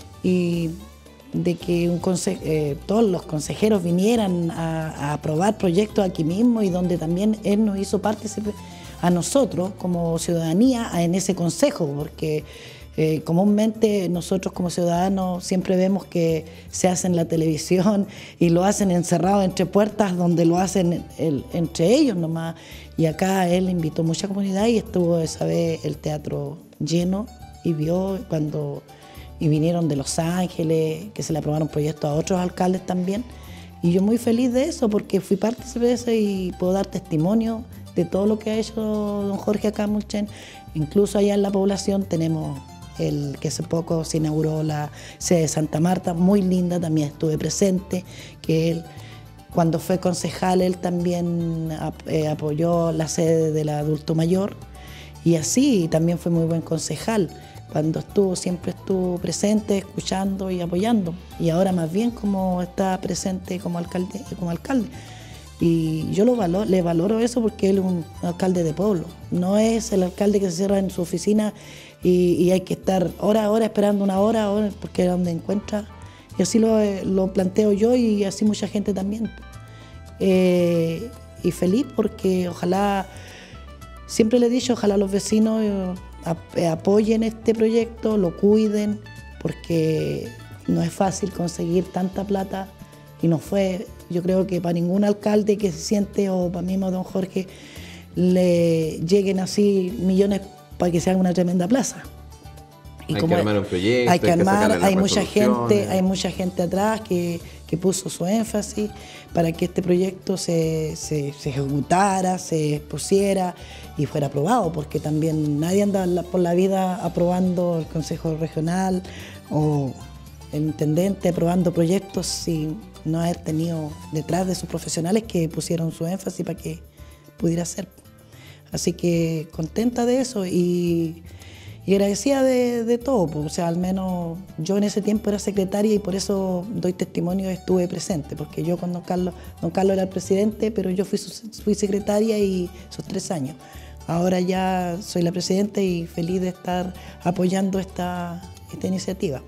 Speaker 6: y de que un conse eh, todos los consejeros vinieran a, a aprobar proyectos aquí mismo y donde también él nos hizo partícipe a nosotros como ciudadanía en ese consejo, porque eh, comúnmente nosotros como ciudadanos siempre vemos que se hace en la televisión y lo hacen encerrado entre puertas donde lo hacen el, entre ellos nomás, y acá él invitó mucha comunidad y estuvo esa vez el teatro lleno y vio cuando... y vinieron de Los Ángeles, que se le aprobaron proyectos a otros alcaldes también. Y yo muy feliz de eso, porque fui partícipe de eso y puedo dar testimonio de todo lo que ha hecho don Jorge acá en Mulchen. Incluso allá en la población tenemos el que hace poco se inauguró la sede de Santa Marta, muy linda, también estuve presente, que él, cuando fue concejal, él también eh, apoyó la sede del adulto mayor, y así también fue muy buen concejal. Cuando estuvo, siempre estuvo presente, escuchando y apoyando. Y ahora más bien como está presente como alcalde. Como alcalde. Y yo lo valoro, le valoro eso porque él es un alcalde de pueblo. No es el alcalde que se cierra en su oficina y, y hay que estar hora a hora esperando una hora, hora porque es donde encuentra. Y así lo, lo planteo yo y así mucha gente también. Eh, y feliz porque ojalá, siempre le he dicho, ojalá los vecinos apoyen este proyecto, lo cuiden, porque no es fácil conseguir tanta plata y no fue, yo creo que para ningún alcalde que se siente, o para mismo don Jorge, le lleguen así millones para que se haga una tremenda plaza.
Speaker 1: Y hay como que armar un proyecto,
Speaker 6: hay que armar,
Speaker 1: hay, que
Speaker 6: hay mucha gente, hay mucha gente atrás que, que puso su énfasis para que este proyecto se, se, se ejecutara, se expusiera y fuera aprobado, porque también nadie anda por la vida aprobando el Consejo Regional o el intendente aprobando proyectos sin no haber tenido detrás de sus profesionales que pusieron su énfasis para que pudiera ser. Así que contenta de eso y, y agradecida de, de todo. Pues, o sea, al menos yo en ese tiempo era secretaria y por eso doy testimonio, estuve presente, porque yo con don Carlos, don Carlos era el presidente, pero yo fui, fui secretaria y esos tres años. Ahora ya soy la presidenta y feliz de estar apoyando esta, esta iniciativa.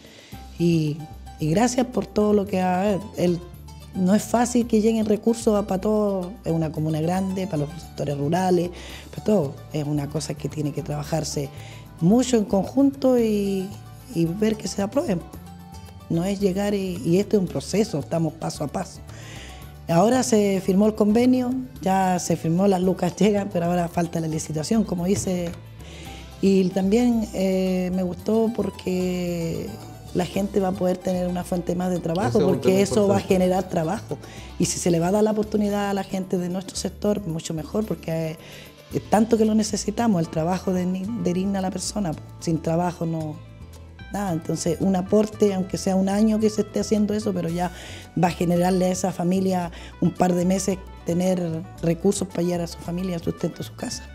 Speaker 6: Y, y gracias por todo lo que ha... El, no es fácil que lleguen recursos para todo, es una comuna grande, para los sectores rurales, para todo. Es una cosa que tiene que trabajarse mucho en conjunto y, y ver que se aprueben. No es llegar y, y esto es un proceso, estamos paso a paso. Ahora se firmó el convenio, ya se firmó, las lucas llegan, pero ahora falta la licitación, como dice. Y también eh, me gustó porque la gente va a poder tener una fuente más de trabajo, eso porque eso va a generar trabajo. Y si se le va a dar la oportunidad a la gente de nuestro sector, mucho mejor, porque es tanto que lo necesitamos, el trabajo de, de digna a la persona. Sin trabajo no, nada. Entonces, un aporte, aunque sea un año que se esté haciendo eso, pero ya va a generarle a esa familia un par de meses tener recursos para llevar a su familia, sustento a su casa.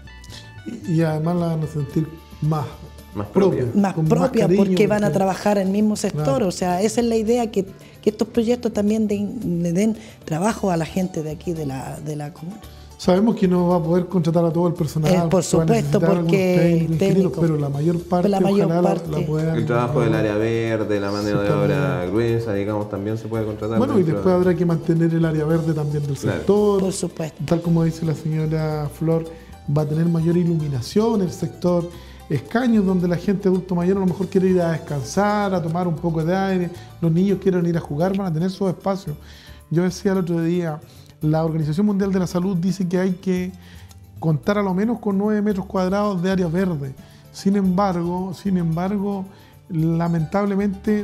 Speaker 2: Y, y además la van a sentir más
Speaker 1: Más propia.
Speaker 6: Más propia, más cariño, porque van a trabajar en el mismo sector.
Speaker 2: Claro.
Speaker 6: O sea, esa es la idea, que, que estos proyectos también den, le den trabajo a la gente de aquí, de la, de la comuna.
Speaker 2: Sabemos que no va a poder contratar a todo el personal.
Speaker 6: Eh, por supuesto, porque
Speaker 2: técnicos, técnico, pero la mayor parte,
Speaker 6: la mayor
Speaker 2: ojalá
Speaker 6: parte.
Speaker 2: La, la puedan,
Speaker 1: el trabajo del área verde, la mano de obra gruesa, digamos, también se puede contratar.
Speaker 2: Bueno, y después de... habrá que mantener el área verde también del claro. sector.
Speaker 6: Por supuesto.
Speaker 2: Tal como dice la señora Flor, va a tener mayor iluminación el sector. Escaños donde la gente adulto mayor a lo mejor quiere ir a descansar, a tomar un poco de aire, los niños quieren ir a jugar, van a tener sus espacios. Yo decía el otro día, la Organización Mundial de la Salud dice que hay que contar a lo menos con nueve metros cuadrados de área verde. Sin embargo, sin embargo, lamentablemente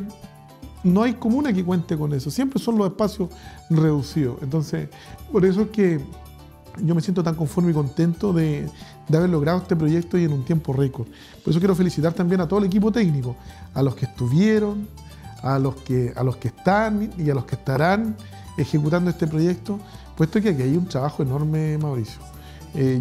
Speaker 2: no hay comuna que cuente con eso. Siempre son los espacios reducidos. Entonces, por eso es que yo me siento tan conforme y contento de, de haber logrado este proyecto y en un tiempo récord. Por eso quiero felicitar también a todo el equipo técnico, a los que estuvieron, a los que, a los que están y a los que estarán ejecutando este proyecto, puesto que aquí hay un trabajo enorme, Mauricio. Eh,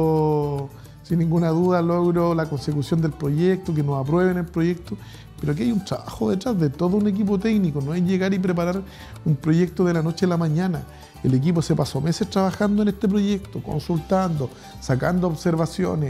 Speaker 2: yo, sin ninguna duda, logro la consecución del proyecto, que nos aprueben el proyecto, pero aquí hay un trabajo detrás de todo un equipo técnico. No es llegar y preparar un proyecto de la noche a la mañana. El equipo se pasó meses trabajando en este proyecto, consultando, sacando observaciones,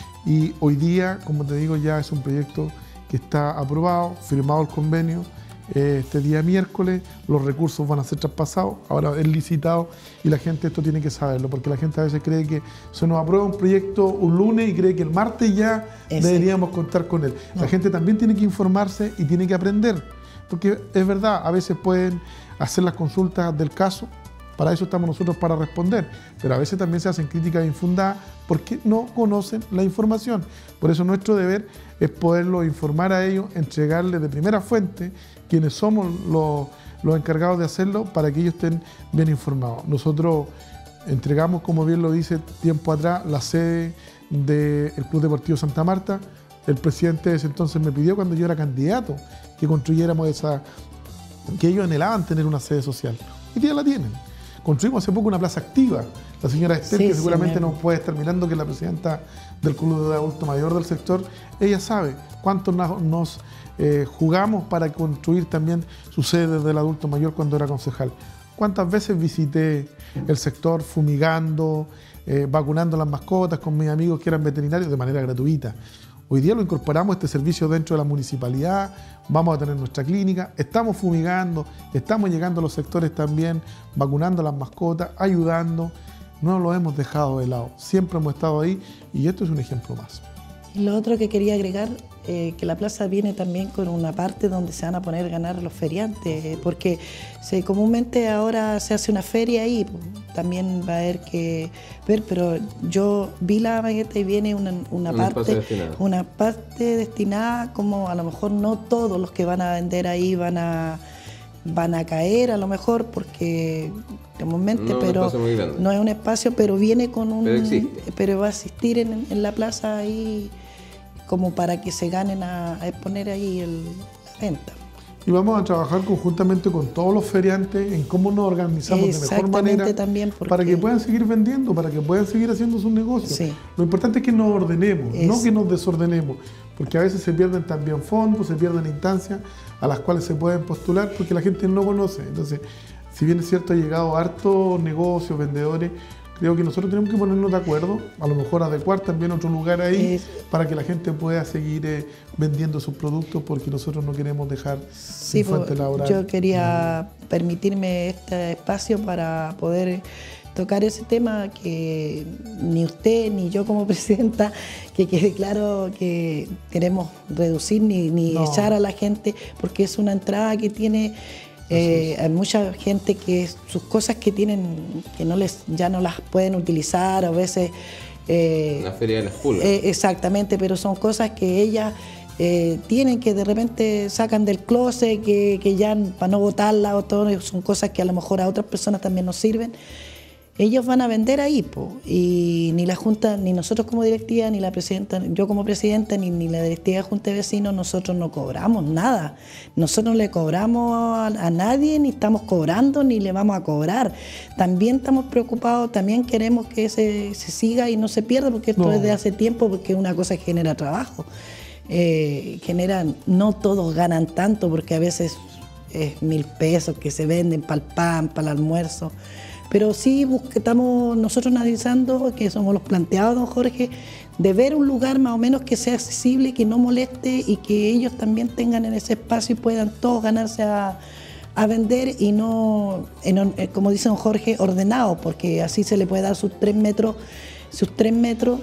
Speaker 2: y hoy día, como te digo, ya es un proyecto que está aprobado, firmado el convenio. Este día miércoles los recursos van a ser traspasados, ahora es licitado, y la gente esto tiene que saberlo, porque la gente a veces cree que se nos aprueba un proyecto un lunes y cree que el martes ya Ese. deberíamos contar con él. No. La gente también tiene que informarse y tiene que aprender, porque es verdad, a veces pueden hacer las consultas del caso, para eso estamos nosotros, para responder, pero a veces también se hacen críticas infundadas porque no conocen la información. Por eso nuestro deber es poderlo informar a ellos, entregarles de primera fuente quienes somos los, los encargados de hacerlo, para que ellos estén bien informados. Nosotros entregamos, como bien lo dice tiempo atrás, la sede del Club Deportivo Santa Marta. El presidente de ese entonces me pidió, cuando yo era candidato, que construyéramos esa, que ellos anhelaban tener una sede social. Hoy día la tienen. Construimos hace poco una plaza activa. La señora Esther, sí, que seguramente sí, nos puede estar mirando, que es la presidenta del Club de Adulto Mayor del sector, ella sabe cuánto nos eh, jugamos para construir también su sede del adulto mayor cuando era concejal. Cuántas veces visité el sector fumigando, eh, vacunando las mascotas con mis amigos que eran veterinarios de manera gratuita. Hoy día lo incorporamos este servicio dentro de la municipalidad, vamos a tener nuestra clínica, estamos fumigando, estamos llegando a los sectores también, vacunando a las mascotas, ayudando, no lo hemos dejado de lado, siempre hemos estado ahí, y esto es un ejemplo más.
Speaker 6: Y lo otro que quería agregar, eh, que la plaza viene también con una parte donde se van a poner a ganar los feriantes, eh, porque se, comúnmente ahora se hace una feria ahí, pues, también va a haber que ver, pero yo vi la maqueta y viene una, una,
Speaker 1: una
Speaker 6: parte
Speaker 1: destinada.
Speaker 6: una parte destinada, como a lo mejor no todos los que van a vender ahí van a van a caer a lo mejor porque comúnmente,
Speaker 1: no,
Speaker 6: pero
Speaker 1: un
Speaker 6: no es un espacio, pero viene con un
Speaker 1: pero, existe.
Speaker 6: pero va a existir en, en la plaza ahí como para que se ganen a, a exponer ahí el, la venta.
Speaker 2: Y vamos a trabajar conjuntamente con todos los feriantes en cómo nos organizamos de mejor manera
Speaker 6: también porque...
Speaker 2: para que puedan seguir vendiendo, para que puedan seguir haciendo sus negocios.
Speaker 6: Sí.
Speaker 2: Lo importante es que nos ordenemos,
Speaker 6: Es...
Speaker 2: no que nos desordenemos, porque a veces se pierden también fondos, se pierden instancias a las cuales se pueden postular porque la gente no conoce. Entonces, si bien es cierto, ha llegado hartos negocios, vendedores, creo que nosotros tenemos que ponernos de acuerdo, a lo mejor adecuar también otro lugar ahí es... para que la gente pueda seguir eh, vendiendo sus productos, porque nosotros no queremos dejar
Speaker 6: sí,
Speaker 2: sin fuente laboral.
Speaker 6: Yo quería permitirme este espacio para poder tocar ese tema que ni usted ni yo como presidenta, que quede claro que queremos reducir ni, ni no. echar a la gente, porque es una entrada que tiene... Eh, hay mucha gente que sus cosas que tienen que no les ya no las pueden utilizar a veces
Speaker 1: eh, la feria de las pulgas
Speaker 6: eh, exactamente, pero son cosas que ellas eh, tienen que de repente sacan del closet que, que ya para no botarlas o todo, son cosas que a lo mejor a otras personas también nos sirven. Ellos van a vender ahí, po, y ni la Junta, ni nosotros como directiva, ni la presidenta, yo como presidenta, ni, ni la directiva de Junta de Vecinos, nosotros no cobramos nada. Nosotros no le cobramos a, a nadie, ni estamos cobrando, ni le vamos a cobrar. También estamos preocupados, también queremos que se, se siga y no se pierda, porque esto no. es de hace tiempo, porque es una cosa que genera trabajo. Eh, generan, no todos ganan tanto, porque a veces es mil pesos que se venden para el pan, para el almuerzo. Pero sí estamos nosotros analizando, que somos los planteados, don Jorge, de ver un lugar más o menos que sea accesible, que no moleste y que ellos también tengan en ese espacio y puedan todos ganarse a, a vender y no, en, como dice don Jorge, ordenado, porque así se le puede dar sus tres metros, sus tres metros,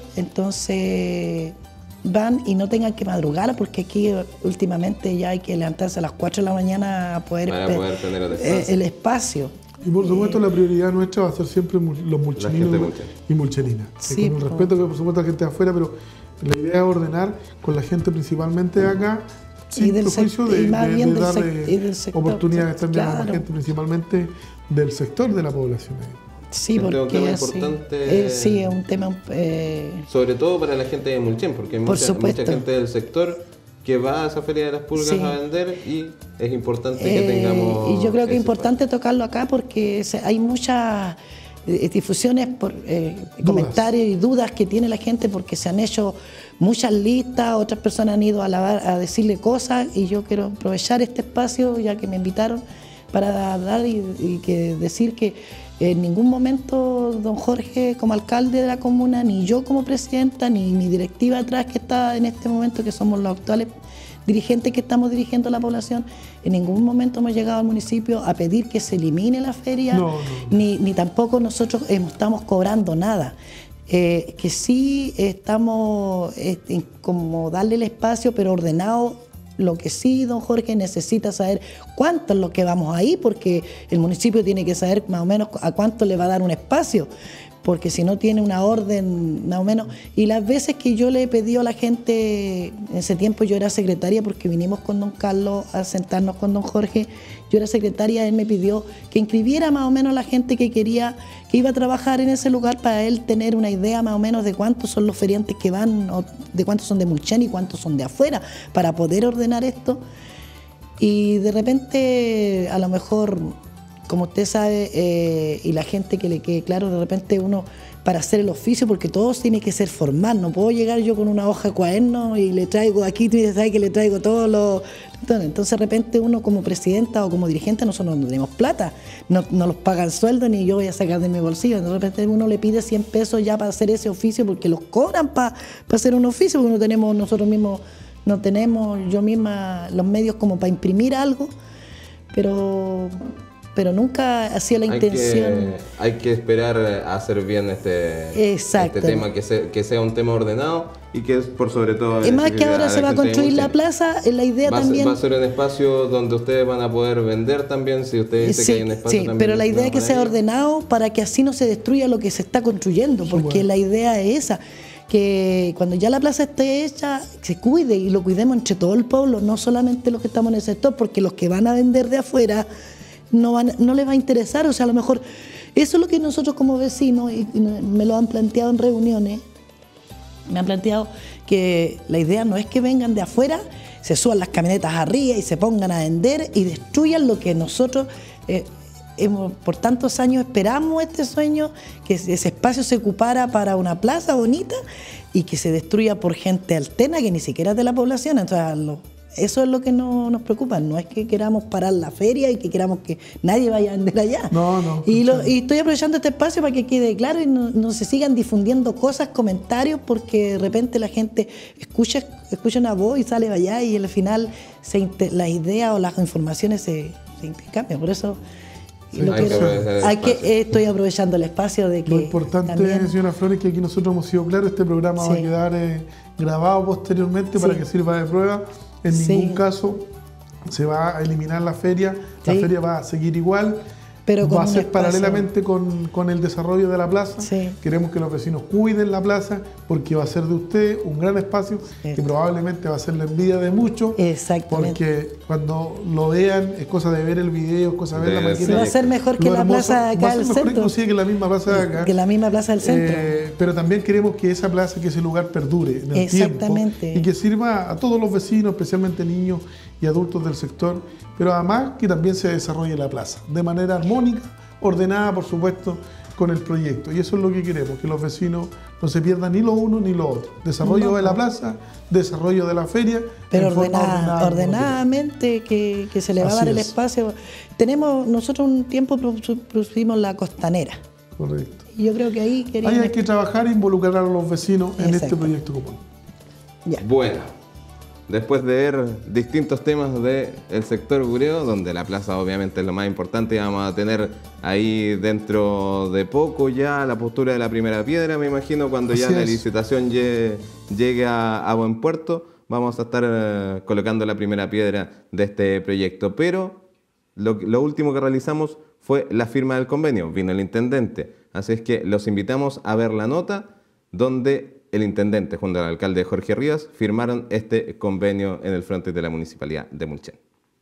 Speaker 6: entonces van y no tengan que madrugar, porque aquí últimamente ya hay que levantarse a las cuatro de la mañana a poder,
Speaker 1: Para poder tener el
Speaker 6: espacio. El espacio.
Speaker 2: Y por supuesto la prioridad nuestra va a ser siempre los mulcheninos y mulcheninas.
Speaker 6: Sí,
Speaker 2: con el respeto que por supuesto a la gente de afuera, pero la idea es ordenar con la gente principalmente de acá, sin prejuicio de, de, de dar oportunidades también claro. a la gente, principalmente del sector de la población.
Speaker 6: Sí, porque
Speaker 1: es un tema
Speaker 6: así,
Speaker 1: importante.
Speaker 6: Eh, sí, es un tema... Eh,
Speaker 1: sobre todo para la gente de Mulchen, porque hay mucha, mucha gente del sector que va a esa feria de las pulgas sí. a vender y es importante que eh, tengamos...
Speaker 6: Y yo creo que es importante espacio. tocarlo acá porque hay muchas eh, difusiones, por eh, comentarios y dudas que tiene la gente porque se han hecho muchas listas, otras personas han ido a, lavar, a decirle cosas y yo quiero aprovechar este espacio ya que me invitaron para hablar y, y que decir que en ningún momento don Jorge como alcalde de la comuna, ni yo como presidenta, ni mi directiva atrás que está en este momento, que somos los actuales dirigentes que estamos dirigiendo a la población, en ningún momento hemos llegado al municipio a pedir que se elimine la feria, no, no, no. Ni, ni tampoco nosotros estamos cobrando nada. Eh, que sí estamos eh, como darle el espacio, pero ordenado. Lo que sí, don Jorge, necesita saber cuánto es lo que vamos ahí, porque el municipio tiene que saber más o menos a cuánto le va a dar un espacio, porque si no tiene una orden más o menos. Y las veces que yo le he pedido a la gente, en ese tiempo yo era secretaria, porque vinimos con don Carlos a sentarnos con don Jorge, yo era secretaria, él me pidió que inscribiera más o menos a la gente que quería, que iba a trabajar en ese lugar para él tener una idea más o menos de cuántos son los feriantes que van, o de cuántos son de Mulchen y cuántos son de afuera, para poder ordenar esto. Y de repente, a lo mejor, como usted sabe, eh, y la gente que le quede claro, de repente uno, para hacer el oficio, porque todo tiene que ser formal, no puedo llegar yo con una hoja de cuaderno y le traigo, aquí tú sabes que le traigo todos los... Entonces de repente uno como presidenta o como dirigente, nosotros no tenemos plata, no, no los pagan sueldo ni yo voy a sacar de mi bolsillo, de repente uno le pide cien pesos ya para hacer ese oficio porque los cobran para pa hacer un oficio, porque no tenemos nosotros mismos, no tenemos yo misma los medios como para imprimir algo, pero pero nunca hacía la
Speaker 1: hay
Speaker 6: intención.
Speaker 1: Que, hay que esperar a hacer bien este, este tema, que, se, que sea un tema ordenado y que es por sobre todo...
Speaker 6: Es más que ahora se va a construir la plaza, la idea
Speaker 1: va
Speaker 6: también...
Speaker 1: Va a ser un espacio donde ustedes van a poder vender también, si ustedes dicen
Speaker 6: sí,
Speaker 1: que hay un espacio
Speaker 6: sí,
Speaker 1: también...
Speaker 6: pero la idea es que sea ordenado para que así no se destruya lo que se está construyendo, porque bueno. La idea es esa, que cuando ya la plaza esté hecha, se cuide y lo cuidemos entre todo el pueblo, no solamente los que estamos en el sector, porque los que van a vender de afuera no, van, no les va a interesar, o sea, a lo mejor eso es lo que nosotros como vecinos, y me lo han planteado en reuniones, me han planteado que la idea no es que vengan de afuera, se suban las camionetas arriba y se pongan a vender y destruyan lo que nosotros eh, hemos, por tantos años esperamos este sueño, que ese espacio se ocupara para una plaza bonita y que se destruya por gente alterna que ni siquiera es de la población. Entonces, lo, eso es lo que no, nos preocupa, no es que queramos parar la feria y que queramos que nadie vaya a vender allá.
Speaker 2: No, no.
Speaker 6: Y, lo, y estoy aprovechando este espacio para que quede claro y no, no se sigan difundiendo cosas, comentarios, porque de repente la gente escucha, escucha una voz y sale allá y al final se, las ideas o las informaciones se, se intercambian. Por eso sí, lo
Speaker 1: hay
Speaker 6: quiero,
Speaker 1: que
Speaker 6: hay que, eh, estoy aprovechando el espacio de que...
Speaker 2: Lo importante,
Speaker 6: también,
Speaker 2: señora Flores, que aquí nosotros hemos sido claros, este programa sí. va a quedar eh, grabado posteriormente sí. para que sirva de prueba. En sí. ningún caso se va a eliminar la feria, la sí. feria va a seguir igual, pero va a ser paralelamente con, con el desarrollo de la plaza. Sí. Queremos que los vecinos cuiden la plaza porque va a ser de usted un gran espacio sí. que probablemente va a ser la envidia de muchos.
Speaker 6: Exactamente.
Speaker 2: Porque cuando lo vean es cosa de ver el video, es cosa de ver la maqueta.
Speaker 6: Sí, va a ser mejor que la plaza acá del centro.
Speaker 2: Inclusive que la misma plaza de acá.
Speaker 6: Que la misma plaza del centro.
Speaker 2: Eh, pero también queremos que esa plaza, que ese lugar perdure en el
Speaker 6: Exactamente.
Speaker 2: tiempo y que sirva a todos los vecinos, especialmente niños y adultos del sector, pero además que también se desarrolle la plaza de manera armónica, ordenada, por supuesto, con el proyecto. Y eso es lo que queremos, que los vecinos no se pierdan ni lo uno ni lo otro. Desarrollo no, de la plaza, desarrollo de la feria.
Speaker 6: Pero ordenada, ordenada, ordenadamente, que, que se le va Así a dar es. el espacio. Tenemos, nosotros un tiempo pusimos la costanera.
Speaker 2: Correcto.
Speaker 6: Y yo creo que ahí queríamos...
Speaker 2: Ahí hay que trabajar e involucrar a los vecinos Exacto. en este proyecto común.
Speaker 1: Ya. Bueno. Después de ver distintos temas del sector bureo, donde la plaza obviamente es lo más importante, vamos a tener ahí dentro de poco ya la postura de la primera piedra, me imagino, cuando ya Así la es. licitación llegue, llegue a, a buen puerto, vamos a estar uh, colocando la primera piedra de este proyecto. Pero lo, lo último que realizamos fue la firma del convenio, vino el intendente, así es que los invitamos a ver la nota donde el intendente junto al alcalde Jorge Rivas firmaron este convenio en el frente de la Municipalidad de Mulchen.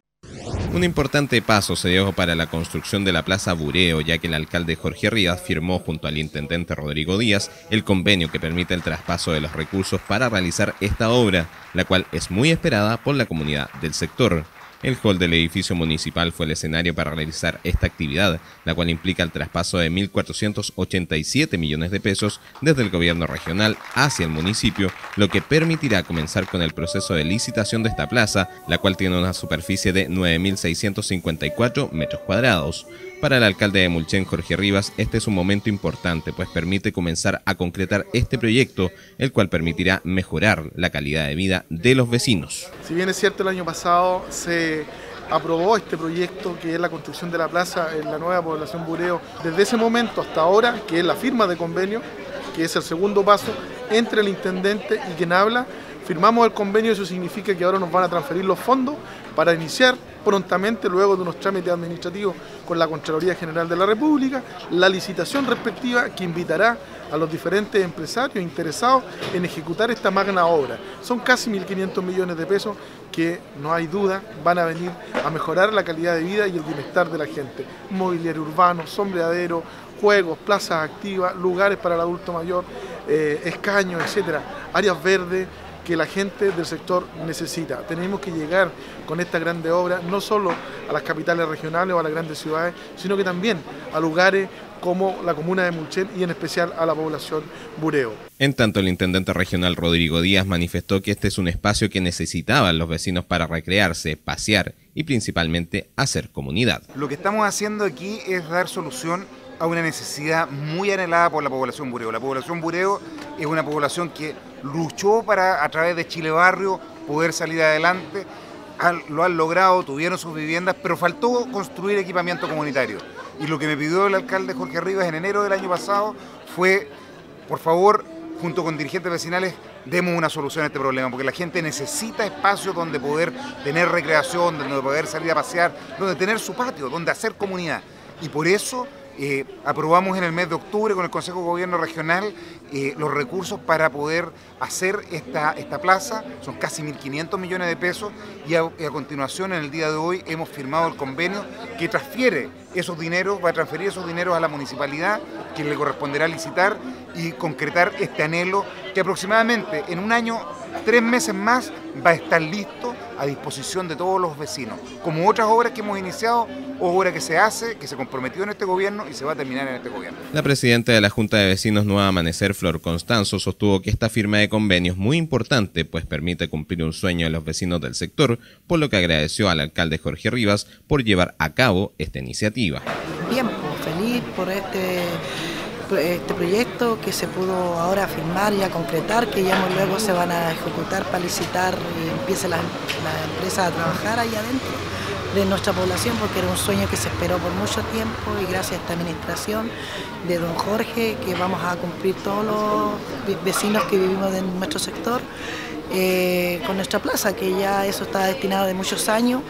Speaker 1: Un importante paso se dio para la construcción de la Plaza Bureo, ya que el alcalde Jorge Rivas firmó junto al intendente Rodrigo Díaz el convenio que permite el traspaso de los recursos para realizar esta obra, la cual es muy esperada por la comunidad del sector. El hall del edificio municipal fue el escenario para realizar esta actividad, la cual implica el traspaso de mil cuatrocientos ochenta y siete millones de pesos desde el gobierno regional hacia el municipio, lo que permitirá comenzar con el proceso de licitación de esta plaza, la cual tiene una superficie de nueve mil seiscientos cincuenta y cuatro metros cuadrados. Para el alcalde de Mulchen, Jorge Rivas, este es un momento importante, pues permite comenzar a concretar este proyecto, el cual permitirá mejorar la calidad de vida de los vecinos.
Speaker 2: Si bien es cierto, el año pasado se aprobó este proyecto, que es la construcción de la plaza en la nueva población Bureo, desde ese momento hasta ahora, que es la firma de convenio, que es el segundo paso entre el intendente y quien habla, firmamos el convenio. Eso significa que ahora nos van a transferir los fondos para iniciar prontamente, luego de unos trámites administrativos con la Contraloría General de la República, la licitación respectiva que invitará a los diferentes empresarios interesados en ejecutar esta magna obra. Son casi mil quinientos millones de pesos que, no hay duda, van a venir a mejorar la calidad de vida y el bienestar de la gente. Mobiliario urbano, sombreadero, juegos, plazas activas, lugares para el adulto mayor, eh, escaños, etcétera, áreas verdes que la gente del sector necesita. Tenemos que llegar con esta grande obra no solo a las capitales regionales o a las grandes ciudades, sino que también a lugares como la comuna de Mulchen y en especial a la población Bureo.
Speaker 1: En tanto, el intendente regional Rodrigo Díaz manifestó que este es un espacio que necesitaban los vecinos para recrearse, pasear y principalmente hacer comunidad.
Speaker 7: Lo que estamos haciendo aquí es dar solución a una necesidad muy anhelada por la población Bureo. La población Bureo es una población que luchó para, a través de Chile Barrio, poder salir adelante. lo han logrado, tuvieron sus viviendas, pero faltó construir equipamiento comunitario. Y lo que me pidió el alcalde Jorge Rivas en enero del año pasado fue, por favor, junto con dirigentes vecinales, demos una solución a este problema, porque la gente necesita espacios donde poder tener recreación, donde poder salir a pasear, donde tener su patio, donde hacer comunidad. Y por eso eh, aprobamos en el mes de octubre con el Consejo de Gobierno Regional eh, los recursos para poder hacer esta, esta plaza. Son casi mil quinientos millones de pesos y a, y a continuación, en el día de hoy, hemos firmado el convenio que transfiere esos dineros, va a transferir esos dineros a la municipalidad, que le corresponderá licitar y concretar este anhelo que aproximadamente en un año, tres meses más, va a estar listo a disposición de todos los vecinos, como otras obras que hemos iniciado, obra que se hace, que se comprometió en este gobierno y se va a terminar en este gobierno.
Speaker 1: La presidenta de la Junta de Vecinos Nuevo Amanecer, Flor Constanzo, sostuvo que esta firma de convenio es muy importante, pues permite cumplir un sueño de los vecinos del sector, por lo que agradeció al alcalde Jorge Rivas por llevar a cabo esta iniciativa.
Speaker 6: Bien, pues, feliz por este... este proyecto que se pudo ahora firmar y a concretar, que ya luego se van a ejecutar para licitar y empiece la, la empresa a trabajar ahí adentro de nuestra población, porque era un sueño que se esperó por mucho tiempo y gracias a esta administración de don Jorge, que vamos a cumplir todos los vecinos que vivimos en nuestro sector eh, con nuestra plaza, que ya eso está destinado de muchos años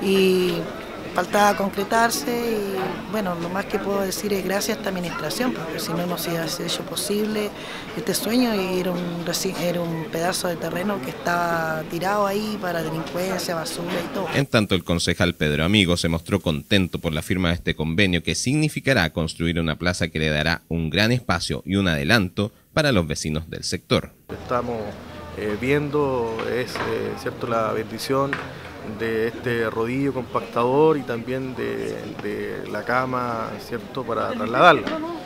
Speaker 6: y faltaba concretarse. Y bueno, lo más que puedo decir es gracias a esta administración, porque si no, no se hubiese hecho posible este sueño y era un, era un pedazo de terreno que estaba tirado ahí para delincuencia, basura y todo.
Speaker 1: En tanto, el concejal Pedro Amigo se mostró contento por la firma de este convenio, que significará construir una plaza que le dará un gran espacio y un adelanto para los vecinos del sector.
Speaker 8: Estamos eh, viendo, es eh, cierto, la bendición de este rodillo compactador y también de, de la cama, ¿cierto?, para trasladarla.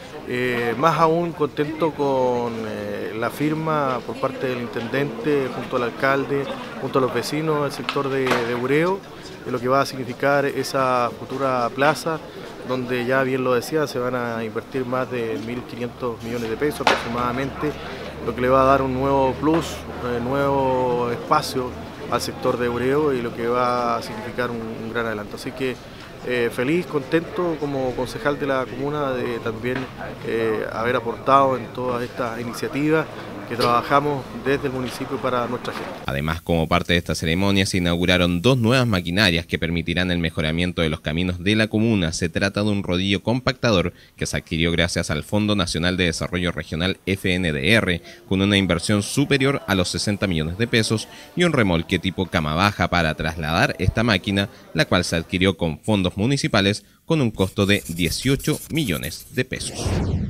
Speaker 8: Eh, más aún contento con eh, la firma por parte del intendente, junto al alcalde, junto a los vecinos del sector de, de Bureo, de lo que va a significar esa futura plaza, donde ya bien lo decía, se van a invertir más de mil quinientos millones de pesos aproximadamente, lo que le va a dar un nuevo plus, un nuevo espacio al sector de Bureo y lo que va a significar un, un gran adelanto. Así que eh, feliz, contento como concejal de la comuna de también eh, haber aportado en todas estas iniciativas que trabajamos desde el municipio para nuestra gente.
Speaker 1: Además, como parte de esta ceremonia, se inauguraron dos nuevas maquinarias que permitirán el mejoramiento de los caminos de la comuna. Se trata de un rodillo compactador que se adquirió gracias al Fondo Nacional de Desarrollo Regional F N D R, con una inversión superior a los sesenta millones de pesos, y un remolque tipo cama baja para trasladar esta máquina, la cual se adquirió con fondos municipales con un costo de dieciocho millones de pesos.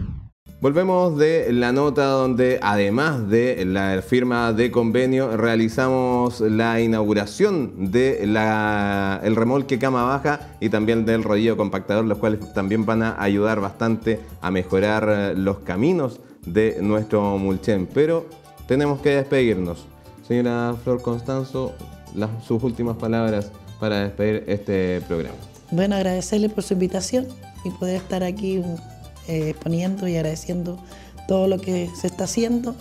Speaker 1: Volvemos de la nota donde, además de la firma de convenio, realizamos la inauguración de la, el remolque cama baja y también del rodillo compactador, los cuales también van a ayudar bastante a mejorar los caminos de nuestro Mulchen. Pero tenemos que despedirnos. Señora Flor Constanzo, las, sus últimas palabras para despedir este programa.
Speaker 6: Bueno, agradecerle por su invitación y poder estar aquí Eh, exponiendo y agradeciendo todo lo que se está haciendo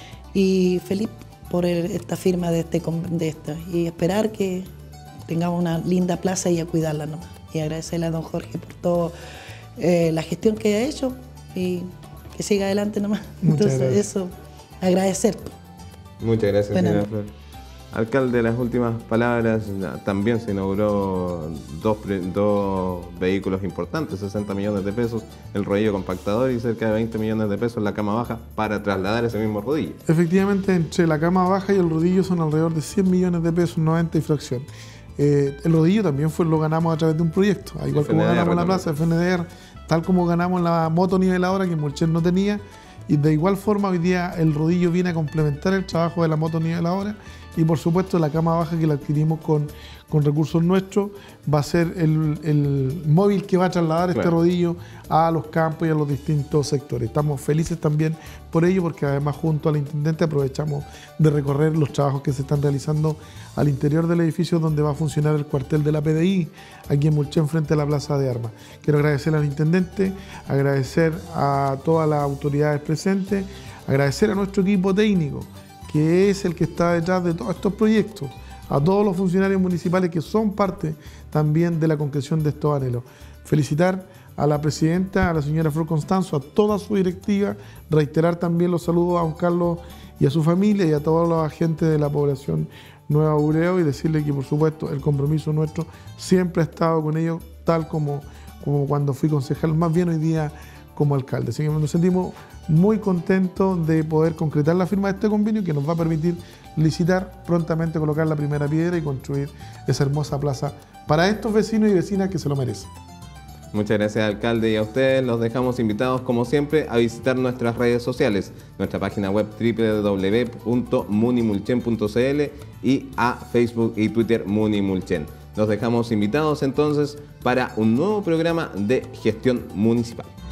Speaker 6: y feliz por el, esta firma de, este, de esto y esperar que tengamos una linda plaza y a cuidarla nomás. Y agradecerle a don Jorge por toda eh, la gestión que ha hecho y que siga adelante nomás.
Speaker 2: Muchas
Speaker 6: Entonces
Speaker 2: gracias.
Speaker 6: eso, agradecer.
Speaker 1: Muchas gracias,
Speaker 6: Bueno,
Speaker 1: señora Flor. Alcalde, las últimas palabras. También se inauguró dos, dos vehículos importantes, sesenta millones de pesos el rodillo compactador y cerca de veinte millones de pesos la cama baja para trasladar ese mismo rodillo.
Speaker 2: Efectivamente, entre la cama baja y el rodillo son alrededor de cien millones de pesos, noventa y fracción. Eh, el rodillo también fue, lo ganamos a través de un proyecto, igual como ganamos la plaza F N D R, tal como ganamos la moto niveladora que Mulchen no tenía, y de igual forma hoy día el rodillo viene a complementar el trabajo de la moto niveladora. Y por supuesto la cama baja que la adquirimos con, con recursos nuestros va a ser el, el móvil que va a trasladar este claro. rodillo a los campos y a los distintos sectores. Estamos felices también por ello porque además junto al intendente aprovechamos de recorrer los trabajos que se están realizando al interior del edificio donde va a funcionar el cuartel de la P D I aquí en Mulchen frente a la Plaza de Armas. Quiero agradecer al intendente, agradecer a todas las autoridades presentes, agradecer a nuestro equipo técnico que es el que está detrás de todos estos proyectos, a todos los funcionarios municipales que son parte también de la concreción de estos anhelos. Felicitar a la presidenta, a la señora Flor Constanzo, a toda su directiva, reiterar también los saludos a don Carlos y a su familia y a todos los agentes de la población Nueva Bureo, y decirle que por supuesto el compromiso nuestro siempre ha estado con ellos, tal como, como cuando fui concejal, más bien hoy día como alcalde. Así que nos sentimos muy contentos de poder concretar la firma de este convenio que nos va a permitir licitar, prontamente colocar la primera piedra y construir esa hermosa plaza para estos vecinos y vecinas que se lo merecen.
Speaker 1: Muchas gracias, alcalde, y a ustedes los dejamos invitados, como siempre, a visitar nuestras redes sociales, nuestra página web doble u doble u doble u punto munimulchen punto c l y a Facebook y Twitter Munimulchen. Los dejamos invitados entonces para un nuevo programa de gestión municipal.